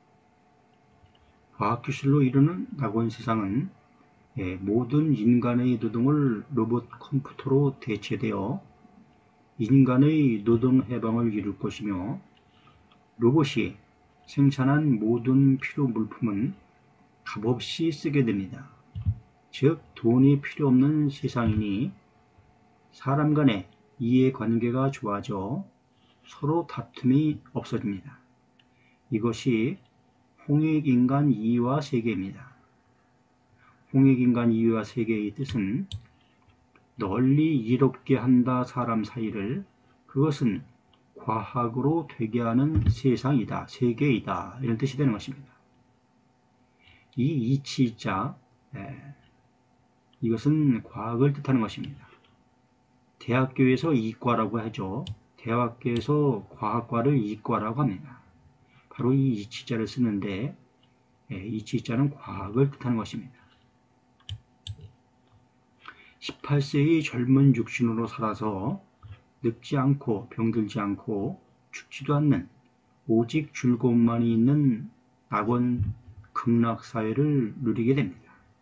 과학기술로 이루는 낙원 세상은 예, 모든 인간의 노동을 로봇 컴퓨터로 대체되어 인간의 노동 해방을 이룰 것이며, 로봇이 생산한 모든 필요 물품은 값없이 쓰게 됩니다. 즉 돈이 필요 없는 세상이니 사람 간의 이해관계가 좋아져 서로 다툼이 없어집니다. 이것이 홍익인간 이와 세계입니다. 홍익인간 이와 세계의 뜻은 널리 이롭게 한다 사람 사이를, 그것은 과학으로 되게 하는 세상이다, 세계이다, 이런 뜻이 되는 것입니다. 이 이치자, 예, 이것은 과학을 뜻하는 것입니다. 대학교에서 이과라고 하죠. 대학교에서 과학과를 이과라고 합니다. 바로 이 이치자를 쓰는데 예, 이치자는 과학을 뜻하는 것입니다. 십팔 세의 젊은 육신으로 살아서 늙지 않고 병들지 않고 죽지도 않는 오직 즐거움만이 있는 낙원 극락사회를 누리게 됩니다.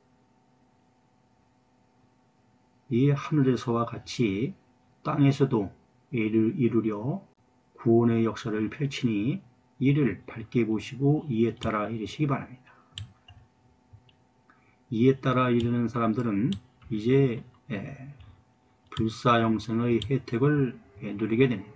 이 하늘에서와 같이 땅에서도 이를 이루려 구원의 역사를 펼치니 이를 밝게 보시고 이에 따라 이르시기 바랍니다. 이에 따라 이르는 사람들은 이제 예, 불사영생의 혜택을 예, 누리게 됩니다.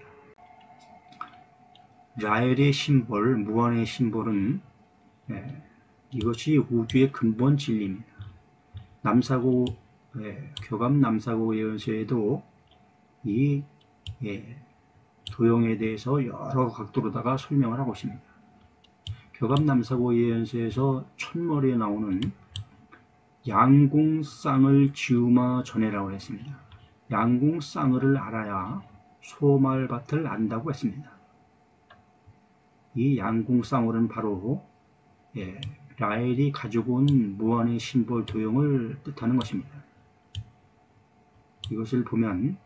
라헬의 심볼, 무한의 심볼은 예, 이것이 우주의 근본 진리입니다. 남사고 예, 교감 남사고 예언서에도 이 예, 도형에 대해서 여러 각도로다가 설명을 하고 있습니다. 교감 남사고 예언서에서 첫머리에 나오는 양궁쌍을 지우마 전해라고 했습니다. 양궁쌍을 알아야 소말밭을 안다고 했습니다. 이 양궁쌍을은 바로 예, 라헬이 가지고 온 무한의 심볼 도형을 뜻하는 것입니다. 이것을 보면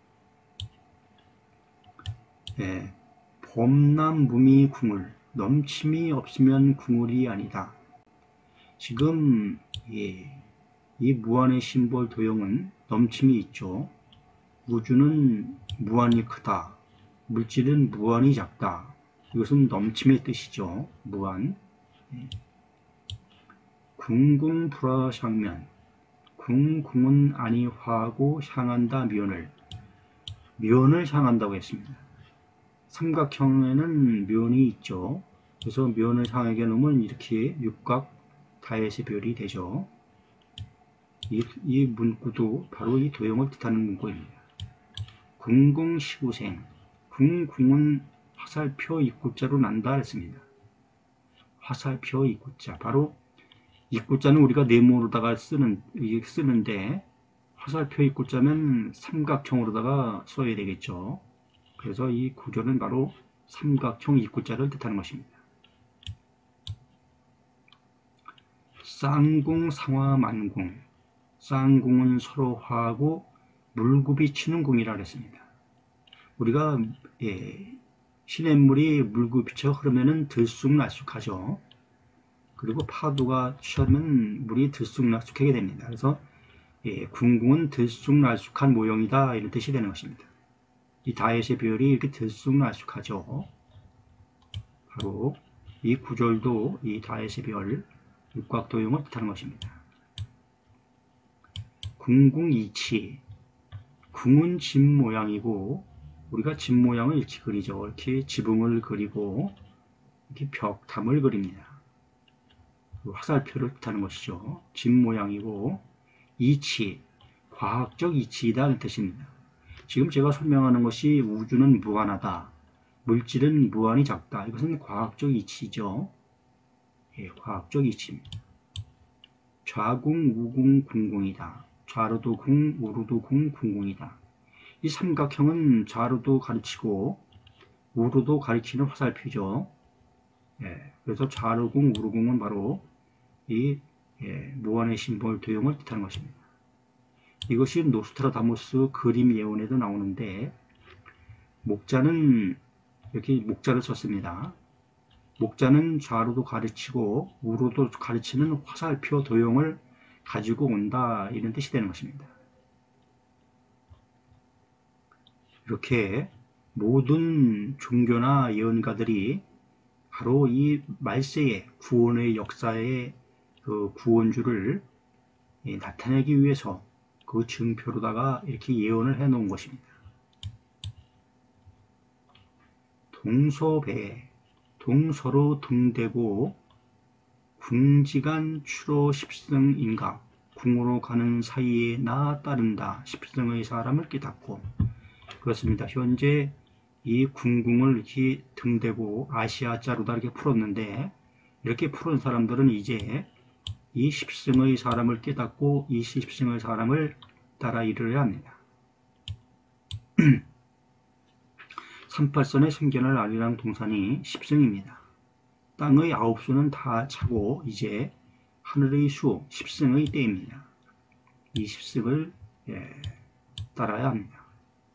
예, 범람무미 궁을, 넘침이 없으면 궁을이 아니다. 지금 예, 이 무한의 심볼 도형은 넘침이 있죠. 우주는 무한히 크다, 물질은 무한히 작다. 이것은 넘침의 뜻이죠. 무한. 예. 궁궁불화향면, 궁궁은 아니 화하고 향한다 면을, 면을 향한다고 했습니다. 삼각형에는 면이 있죠. 그래서 면을 향하게 놓으면 이렇게 육각 다엣의 별이 되죠. 이, 이 문구도 바로 이 도형을 뜻하는 문구입니다. 궁궁시구생, 궁궁은 화살표 입구자로 난다 했습니다. 화살표 입구자, 바로 입구자는 우리가 네모로다가 쓰는, 쓰는데 화살표 입구자면 삼각형으로다가 써야 되겠죠. 그래서 이 구조는 바로 삼각형 입구자를 뜻하는 것입니다. 쌍궁 상화 만궁, 쌍궁은 서로 화하고 물굽이 치는 궁이라 했습니다. 우리가 예, 시냇물이 물굽이쳐 흐르면 들쑥날쑥하죠. 그리고 파도가 치면 물이 들쑥날쑥하게 됩니다. 그래서 예, 궁궁은 들쑥날쑥한 모형이다, 이런 뜻이 되는 것입니다. 이 다엣의 별이 이렇게 들쑥날쑥하죠. 바로 이 구절도 이 다엣의 별, 육각도형을 뜻하는 것입니다. 궁궁이치, 궁은 집 모양이고, 우리가 집 모양을 이렇게 그리죠. 이렇게 지붕을 그리고 이렇게 벽담을 그립니다. 화살표를 뜻하는 것이죠. 집 모양이고, 이치, 과학적 이치이다는 뜻입니다. 지금 제가 설명하는 것이 우주는 무한하다, 물질은 무한히 작다. 이것은 과학적 이치죠. 예, 과학적 이치입니다. 좌궁, 우궁, 궁궁이다. 좌로도 궁, 우로도 궁, 궁궁이다. 이 삼각형은 좌로도 가르치고 우로도 가리키는 화살표죠. 예, 그래서 좌로궁, 우로궁은 바로 이 예, 무한의 심볼 도형을 뜻하는 것입니다. 이것이 노스트라다무스 그림 예언에도 나오는데, 목자는 이렇게 목자를 썼습니다. 목자는 좌로도 가르치고 우로도 가르치는 화살표 도형을 가지고 온다, 이런 뜻이 되는 것입니다. 이렇게 모든 종교나 예언가들이 바로 이 말세의 구원의 역사의 그 구원주를 나타내기 위해서 그 증표로다가 이렇게 예언을 해 놓은 것입니다. 동서배, 동서로 등대고 궁지간 추로 십승인가, 궁으로 가는 사이에 나 따른다, 십승의 사람을 깨닫고. 그렇습니다. 현재 이 궁궁을 이렇게 등대고 아시아자로다 이렇게 풀었는데, 이렇게 푸른 사람들은 이제 이 십승의 사람을 깨닫고 이 십승의 사람을 따라 이르러야 합니다. 삼팔선의 생겨날 아리랑 동산이 십승입니다. 땅의 아홉 수는 다 차고 이제 하늘의 수 십승의 때입니다. 이 십승을 예, 따라야 합니다.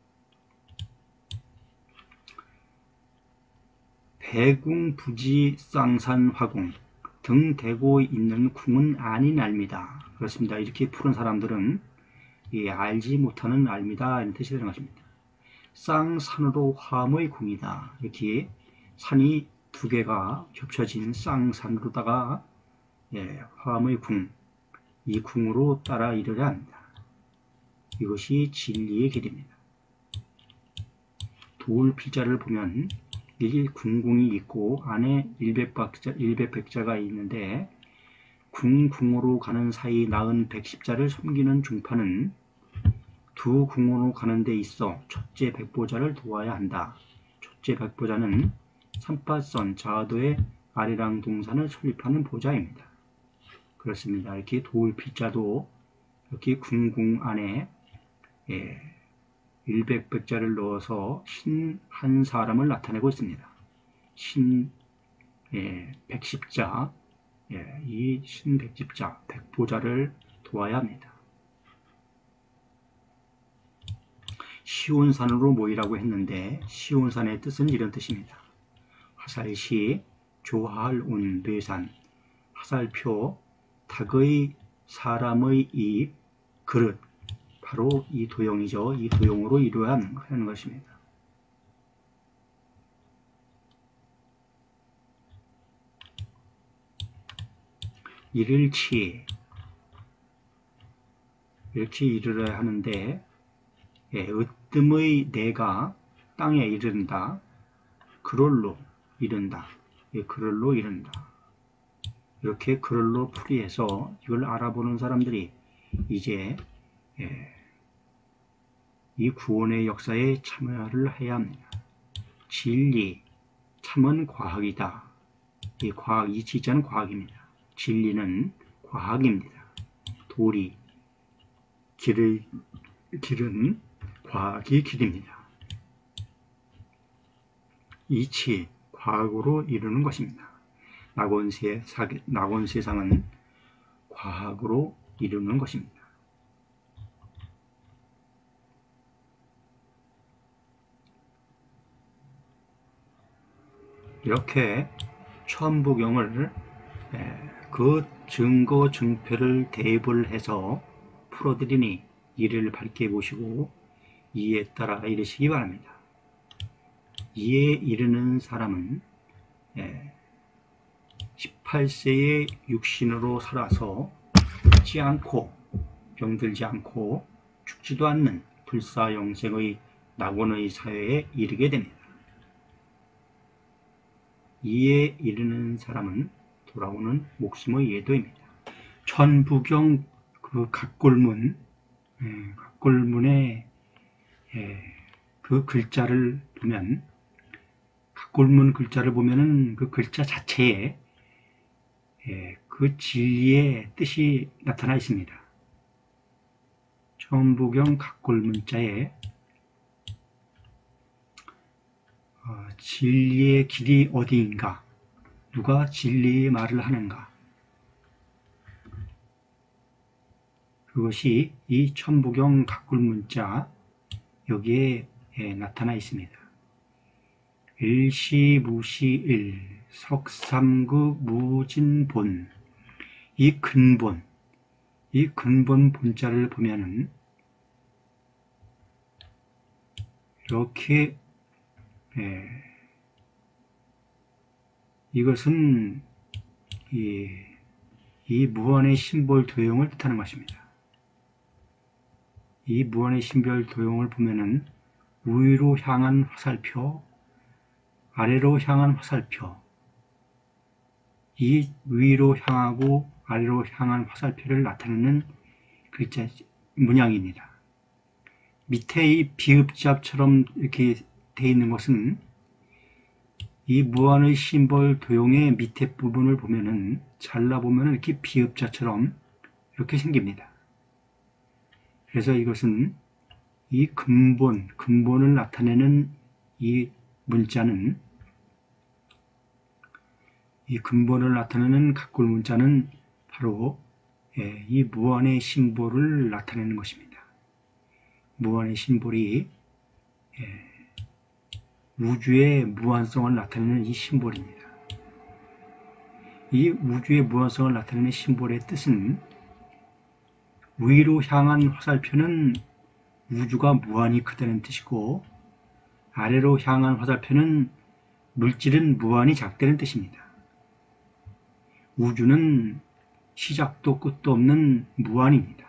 배궁 부지 쌍산 화궁, 등 대고 있는 궁은 아닌 알미다. 그렇습니다. 이렇게 푸른 사람들은 예, 알지 못하는 알미다, 이런 뜻이 되는 것입니다. 쌍산으로 화음의 궁이다. 이렇게 산이 두 개가 겹쳐진 쌍산으로다가 예, 화음의 궁, 이 궁으로 따라 이르려 합니다. 이것이 진리의 길입니다. 돌필자를 보면 여기 궁궁이 있고 안에 일백박자, 일백백자가 있는데, 궁궁으로 가는 사이 낳은 백십자를 섬기는 중파는 두 궁으로 가는 데 있어 첫째 백보자를 도와야 한다. 첫째 백보자는 삼팔선 자하도의 아리랑 동산을 설립하는 보자입니다. 그렇습니다. 이렇게 돌필자도 이렇게 궁궁 안에 예, 일백백자를 넣어서 신 한 사람을 나타내고 있습니다. 신 예, 백십자, 예, 이 신 백십자, 백보자를 도와야 합니다. 시온산으로 모이라고 했는데, 시온산의 뜻은 이런 뜻입니다. 화살시, 조할 온 뇌산, 화살표, 닭의, 사람의 입, 그릇, 바로 이 도형이죠. 이 도형으로 이루어야 하는 것입니다. 이를치, 이렇게 이르러야 하는데, 예, 으뜸의 내가 땅에 이른다. 그럴로 이른다. 예, 그럴로 이른다. 이렇게 그럴로 풀이해서 이걸 알아보는 사람들이 이제 예, 이 구원의 역사에 참여를 해야 합니다. 진리, 참은 과학이다. 이 과학, 이 지자는 과학입니다. 진리는 과학입니다. 도리, 길의, 길은 과학이 길입니다. 이치, 과학으로 이루는 것입니다. 낙원세, 낙원세상은 과학으로 이루는 것입니다. 이렇게 천부경을 그 증거 증표를 대입을 해서 풀어드리니 이를 밝게 보시고 이에 따라 이르시기 바랍니다. 이에 이르는 사람은 십팔 세의 육신으로 살아서 죽지 않고 병들지 않고 죽지도 않는 불사영생의 낙원의 사회에 이르게 됩니다. 이에 이르는 사람은 돌아오는 목숨의 예도입니다. 천부경 그 각골문, 예, 각골문의 예, 그 글자를 보면, 각골문 글자를 보면은 그 글자 자체에 예, 그 진리의 뜻이 나타나 있습니다. 천부경 각골문자에 어, 진리의 길이 어디인가, 누가 진리의 말을 하는가, 그것이 이 천부경 각골문자 여기에 예, 나타나 있습니다. 일시무시일 석삼구 무진본, 이 근본, 이 근본 본자를 보면은 이렇게 예, 이것은 이, 이 무한의 심볼 도용을 뜻하는 것입니다. 이 무한의 심볼 도용을 보면은 위로 향한 화살표, 아래로 향한 화살표, 이 위로 향하고 아래로 향한 화살표를 나타내는 글자 문양입니다. 밑에 이 비읍잡처럼 이렇게 되어 있는 것은 이 무한의 심볼 도용의 밑에 부분을 보면은 잘라보면 이렇게 비읍자처럼 이렇게 생깁니다. 그래서 이것은 이 근본, 근본을 나타내는 이 문자는, 이 근본을 나타내는 각골문자는 바로 예, 이 무한의 심볼을 나타내는 것입니다. 무한의 심볼이 예, 우주의 무한성을 나타내는 이 심볼입니다. 이 우주의 무한성을 나타내는 심볼의 뜻은, 위로 향한 화살표는 우주가 무한히 크다는 뜻이고, 아래로 향한 화살표는 물질은 무한히 작다는 뜻입니다. 우주는 시작도 끝도 없는 무한입니다.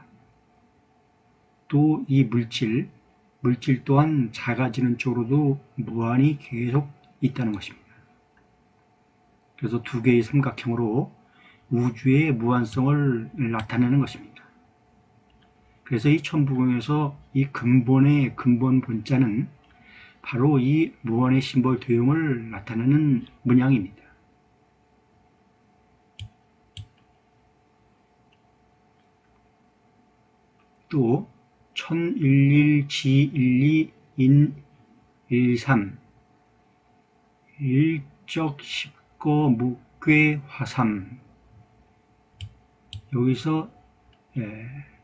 또 이 물질, 물질 또한 작아지는 쪽으로도 무한히 계속 있다는 것입니다. 그래서 두 개의 삼각형으로 우주의 무한성을 나타내는 것입니다. 그래서 이 천부경에서 이 근본의 근본 본자는 바로 이 무한의 심볼 도용을 나타내는 문양입니다. 또 천일일 지일이 인일삼 일적십거 묵괴 화삼, 여기서 예,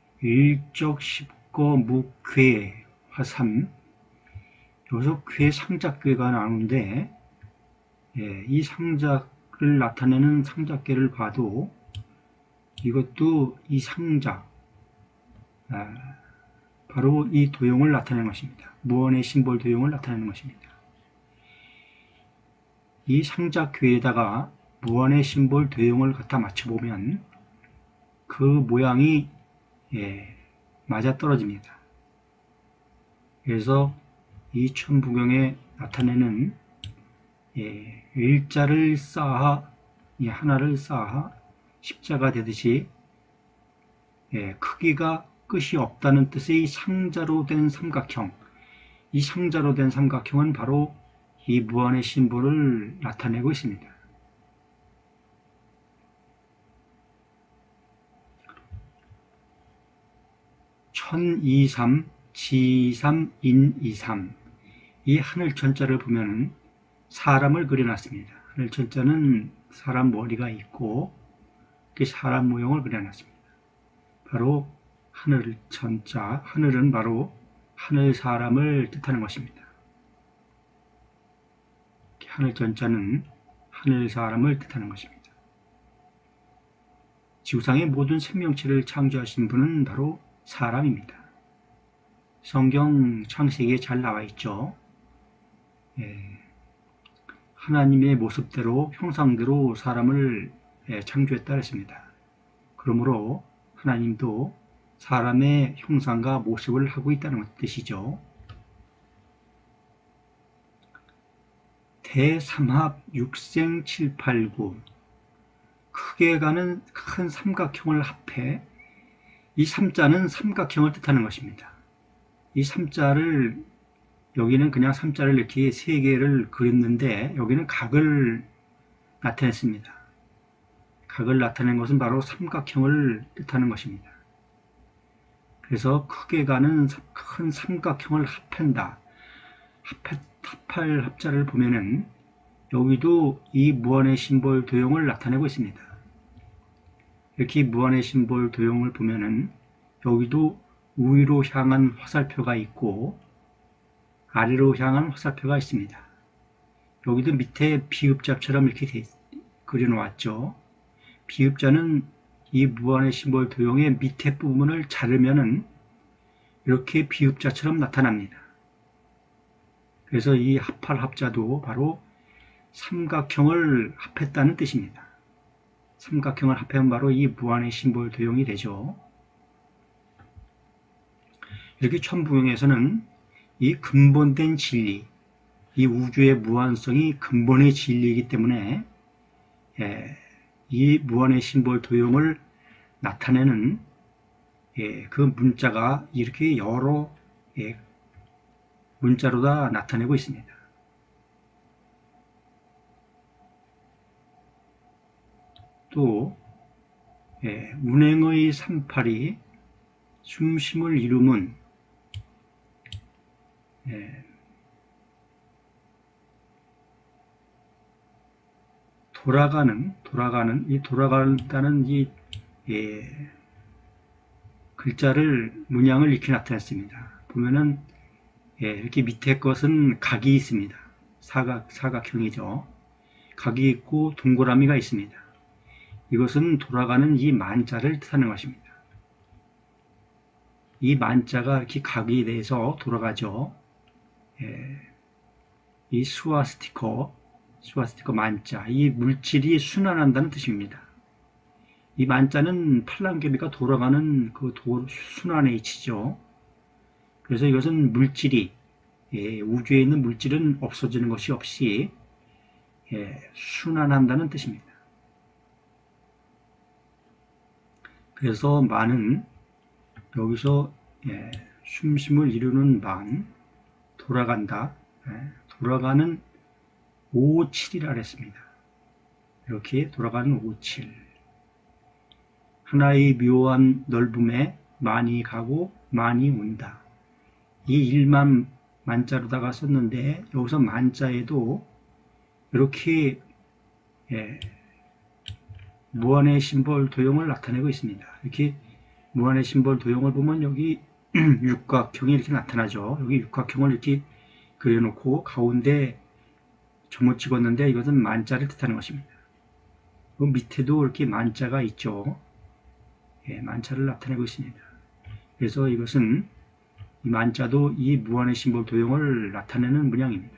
일적십거 묵괴 화삼, 여기서 괴 상작괴가 나오는데 예, 이 상작을 나타내는 상작괴를 봐도 이것도 이 상작, 아, 바로 이 도용을 나타내는 것입니다. 무한의 심볼 도용을 나타내는 것입니다. 이 상작괴에다가 무한의 심볼 도용을 갖다 맞춰보면 그 모양이 예, 맞아떨어집니다. 그래서 이 천부경에 나타내는 예, 일자를 쌓아 이 하나를 쌓아 십자가 되듯이 예, 크기가 끝이 없다는 뜻의 상자로 된 삼각형, 이 상자로 된 삼각형은 바로 이 무한의 심볼을 나타내고 있습니다. 천이삼, 지이삼, 인이삼, 이 하늘천자를 보면 사람을 그려놨습니다. 하늘천자는 사람 머리가 있고 그 사람 모형을 그려놨습니다. 바로 하늘천자, 하늘은 바로 하늘 사람을 뜻하는 것입니다. 하늘천자는 하늘 사람을 뜻하는 것입니다. 지구상의 모든 생명체를 창조하신 분은 바로 사람입니다. 성경 창세기에 잘 나와 있죠. 예, 하나님의 모습대로 형상대로 사람을 예, 창조했다 했습니다. 그러므로 하나님도 사람의 형상과 모습을 하고 있다는 뜻이죠. 대삼합 육생 칠팔구, 크게 가는 큰 삼각형을 합해 이 삼자는 삼각형을 뜻하는 것입니다. 이 삼자를 여기는 그냥 삼자를 이렇게 세 개를 그렸는데 여기는 각을 나타냈습니다. 각을 나타낸 것은 바로 삼각형을 뜻하는 것입니다. 그래서 크게 가는 큰 삼각형을 합한다. 합해, 합할 합자를 보면은 여기도 이 무한의 심볼 도형을 나타내고 있습니다. 이렇게 무한의 심볼 도형을 보면은 여기도 위로 향한 화살표가 있고 아래로 향한 화살표가 있습니다. 여기도 밑에 비읍자처럼 이렇게 그려 놓았죠. 비읍자는 이 무한의 심볼 도형의 밑에 부분을 자르면은 이렇게 비읍자처럼 나타납니다. 그래서 이 합할 합자도 바로 삼각형을 합했다는 뜻입니다. 삼각형을 합하면 바로 이 무한의 심볼 도형이 되죠. 이렇게 천부경에서는 이 근본된 진리, 이 우주의 무한성이 근본의 진리이기 때문에 예, 이 무한의 심볼 도형을 나타내는 예, 그 문자가 이렇게 여러 예, 문자로 다 나타내고 있습니다. 또 예, 운행의 삼팔이 숨심을 이루면 예, 돌아가는 돌아가는 이 돌아간다는 이 예, 글자를 문양을 이렇게 나타냈습니다. 보면은 예, 이렇게 밑에 것은 각이 있습니다. 사각 사각형이죠. 각이 있고 동그라미가 있습니다. 이것은 돌아가는 이 만자를 뜻하는 것입니다. 이 만자가 이렇게 각이 돼서 돌아가죠. 예, 이 스와스티커, 스와스티커 만자, 이 물질이 순환한다는 뜻입니다. 이 만자는 팔랑개비가 돌아가는 그 도, 순환의 이치죠. 그래서 이것은 물질이 예, 우주에 있는 물질은 없어지는 것이 없이 예, 순환한다는 뜻입니다. 그래서 만은 여기서 예, 숨심을 이루는 만, 돌아간다, 예, 돌아가는 오칠이라 그랬습니다. 이렇게 돌아가는 오칠. 하나의 묘한 넓음에 많이 가고 많이 온다. 이 일만 만자로다가 썼는데 여기서 만자에도 이렇게 예, 무한의 심볼 도형을 나타내고 있습니다. 이렇게 무한의 심볼 도형을 보면 여기 육각형이 이렇게 나타나죠. 여기 육각형을 이렇게 그려놓고 가운데 점을 찍었는데 이것은 만자를 뜻하는 것입니다. 그 밑에도 이렇게 만자가 있죠. 예, 만자를 나타내고 있습니다. 그래서 이것은 이 만자도 이 무한의 심볼 도형을 나타내는 문양입니다.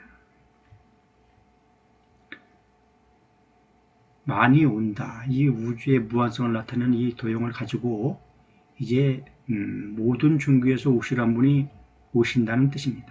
많이 온다. 이 우주의 무한성을 나타내는 이 도형을 가지고 이제 음, 모든 중교에서 오시란 분이 오신다는 뜻입니다.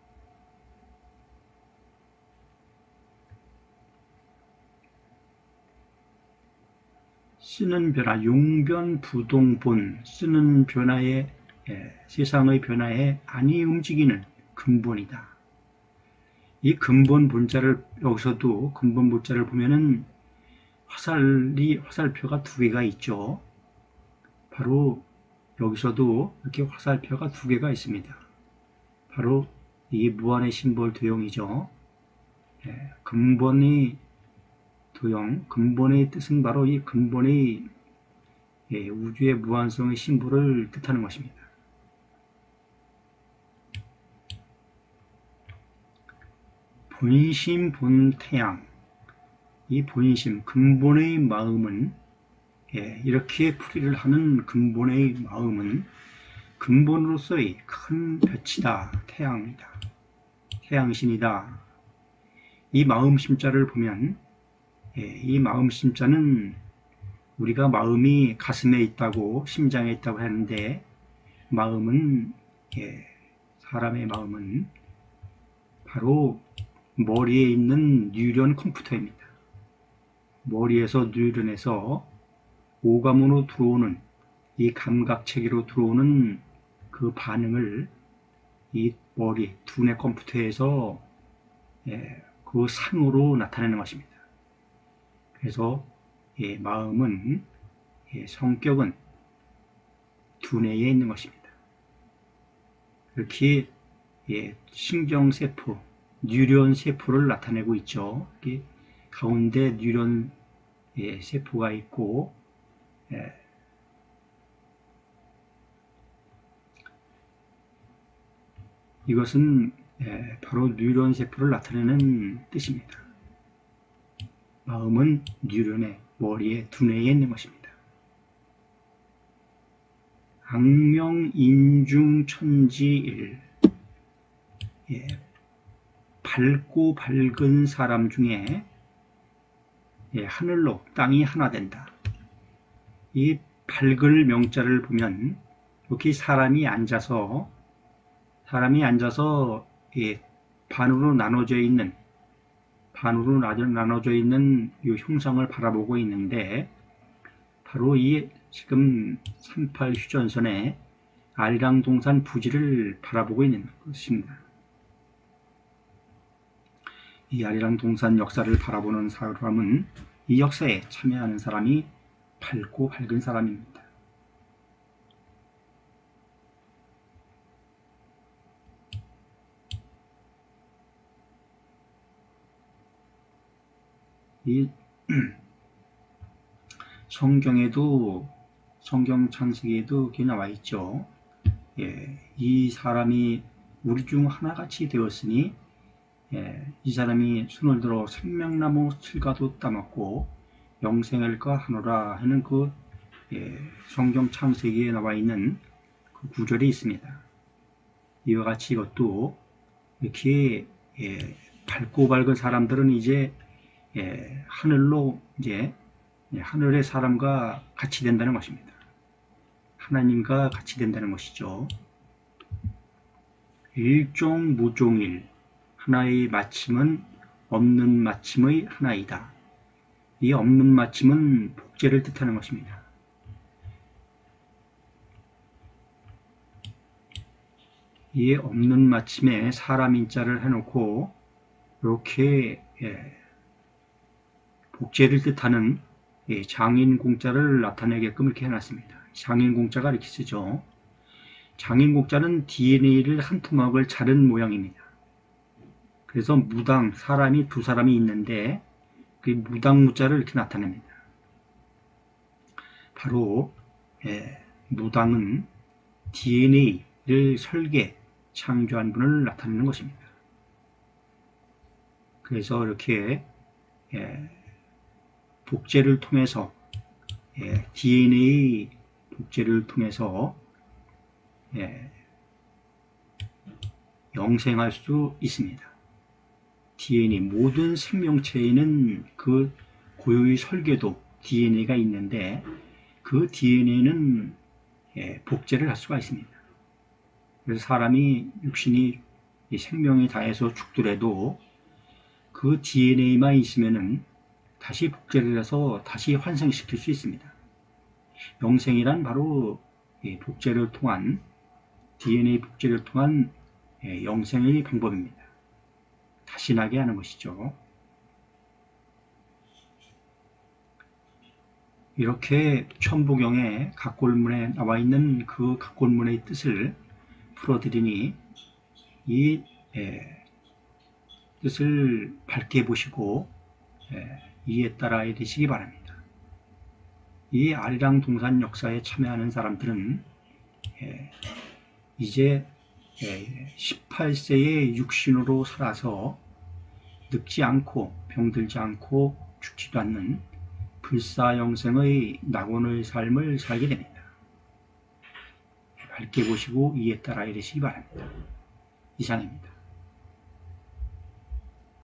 쓰는 변화, 용변 부동본, 쓰는 변화에 예, 세상의 변화에 안이 움직이는 근본이다. 이 근본 본자를 여기서도 근본 본자를 보면은 화살이 화살표가 두 개가 있죠. 바로 여기서도 이렇게 화살표가 두 개가 있습니다. 바로 이 무한의 심볼 도형이죠. 예, 근본의 도형, 근본의 뜻은 바로 이 근본의 예, 우주의 무한성의 심볼을 뜻하는 것입니다. 본심 본태양, 이 본심, 근본의 마음은 예, 이렇게 풀이를 하는 근본의 마음은 근본으로서의 큰 빛이다, 태양이다, 태양신이다. 이 마음심자를 보면 예, 이 마음심자는 우리가 마음이 가슴에 있다고 심장에 있다고 하는데 마음은 예, 사람의 마음은 바로 머리에 있는 뉴런 컴퓨터입니다. 머리에서 뉴런에서 오감으로 들어오는 이 감각체계로 들어오는 그 반응을 이 머리, 두뇌 컴퓨터에서 예, 그 상으로 나타내는 것입니다. 그래서 예, 마음은 예, 성격은 두뇌에 있는 것입니다. 이렇게 예, 신경세포, 뉴런 세포를 나타내고 있죠. 가운데 뉴런 예, 세포가 있고 예, 이것은 예, 바로 뉴런 세포를 나타내는 뜻입니다. 마음은 뉴런의 머리에 두뇌에 있는 것입니다. 악명인중천지일 예, 밝고 밝은 사람 중에 예, 하늘로 땅이 하나 된다. 이 밝을 명자를 보면 이렇게 사람이 앉아서 사람이 앉아서 예, 반으로 나눠져 있는 반으로 나눠져 있는 이 형상을 바라보고 있는데 바로 이 지금 삼십팔 휴전선의 아리랑동산 부지를 바라보고 있는 것입니다. 이 아리랑동산 역사를 바라보는 사람은 이 역사에 참여하는 사람이 밝고 밝은 사람입니다. 이 성경에도 성경 창세기에도 이렇게 나와 있죠. 예, 이 사람이 우리 중 하나같이 되었으니 예, 이 사람이 손을 들어 생명나무 실과도 따먹고 영생을까 하노라 하는 그 예, 성경 창세기에 나와 있는 그 구절이 있습니다. 이와 같이 이것도 이렇게 예, 밝고 밝은 사람들은 이제 예, 하늘로 이제 예, 하늘의 사람과 같이 된다는 것입니다. 하나님과 같이 된다는 것이죠. 일종무종일 하나의 마침은 없는 마침의 하나이다. 이 없는 마침은 복제를 뜻하는 것입니다. 이 없는 마침에 사람 인자를 해놓고 이렇게 예, 복제를 뜻하는 예, 장인공자를 나타내게끔 이렇게 해놨습니다. 장인공자가 이렇게 쓰죠. 장인공자는 디엔에이를 한 토막을 자른 모양입니다. 그래서 무당, 사람이 두 사람이 있는데 그 무당무자를 이렇게 나타냅니다. 바로 예, 무당은 디엔에이를 설계, 창조한 분을 나타내는 것입니다. 그래서 이렇게 예, 복제를 통해서 예, 디엔에이 복제를 통해서 예, 영생할 수 있습니다. 디엔에이 모든 생명체에는 그 고유의 설계도 디엔에이가 있는데 그 디엔에이는 예, 복제를 할 수가 있습니다. 그래서 사람이 육신이 생명이 다해서 죽더라도 그 디엔에이만 있으면은 다시 복제를 해서 다시 환생시킬 수 있습니다. 영생이란 바로 복제를 통한 디엔에이 복제를 통한 영생의 방법입니다. 다시 나게 하는 것이죠. 이렇게 천부경에 각골문에 나와 있는 그 각골문의 뜻을 풀어드리니 이 에, 뜻을 밝게 보시고 에, 이에 따라 되시기 바랍니다. 이 아리랑동산 역사에 참여하는 사람들은 에, 이제 에, 십팔 세의 육신으로 살아서 늙지 않고 병들지 않고 죽지도 않는 불사영생의 낙원의 삶을 살게 됩니다. 밝게 보시고 이에 따라 이르시기 바랍니다. 이상입니다.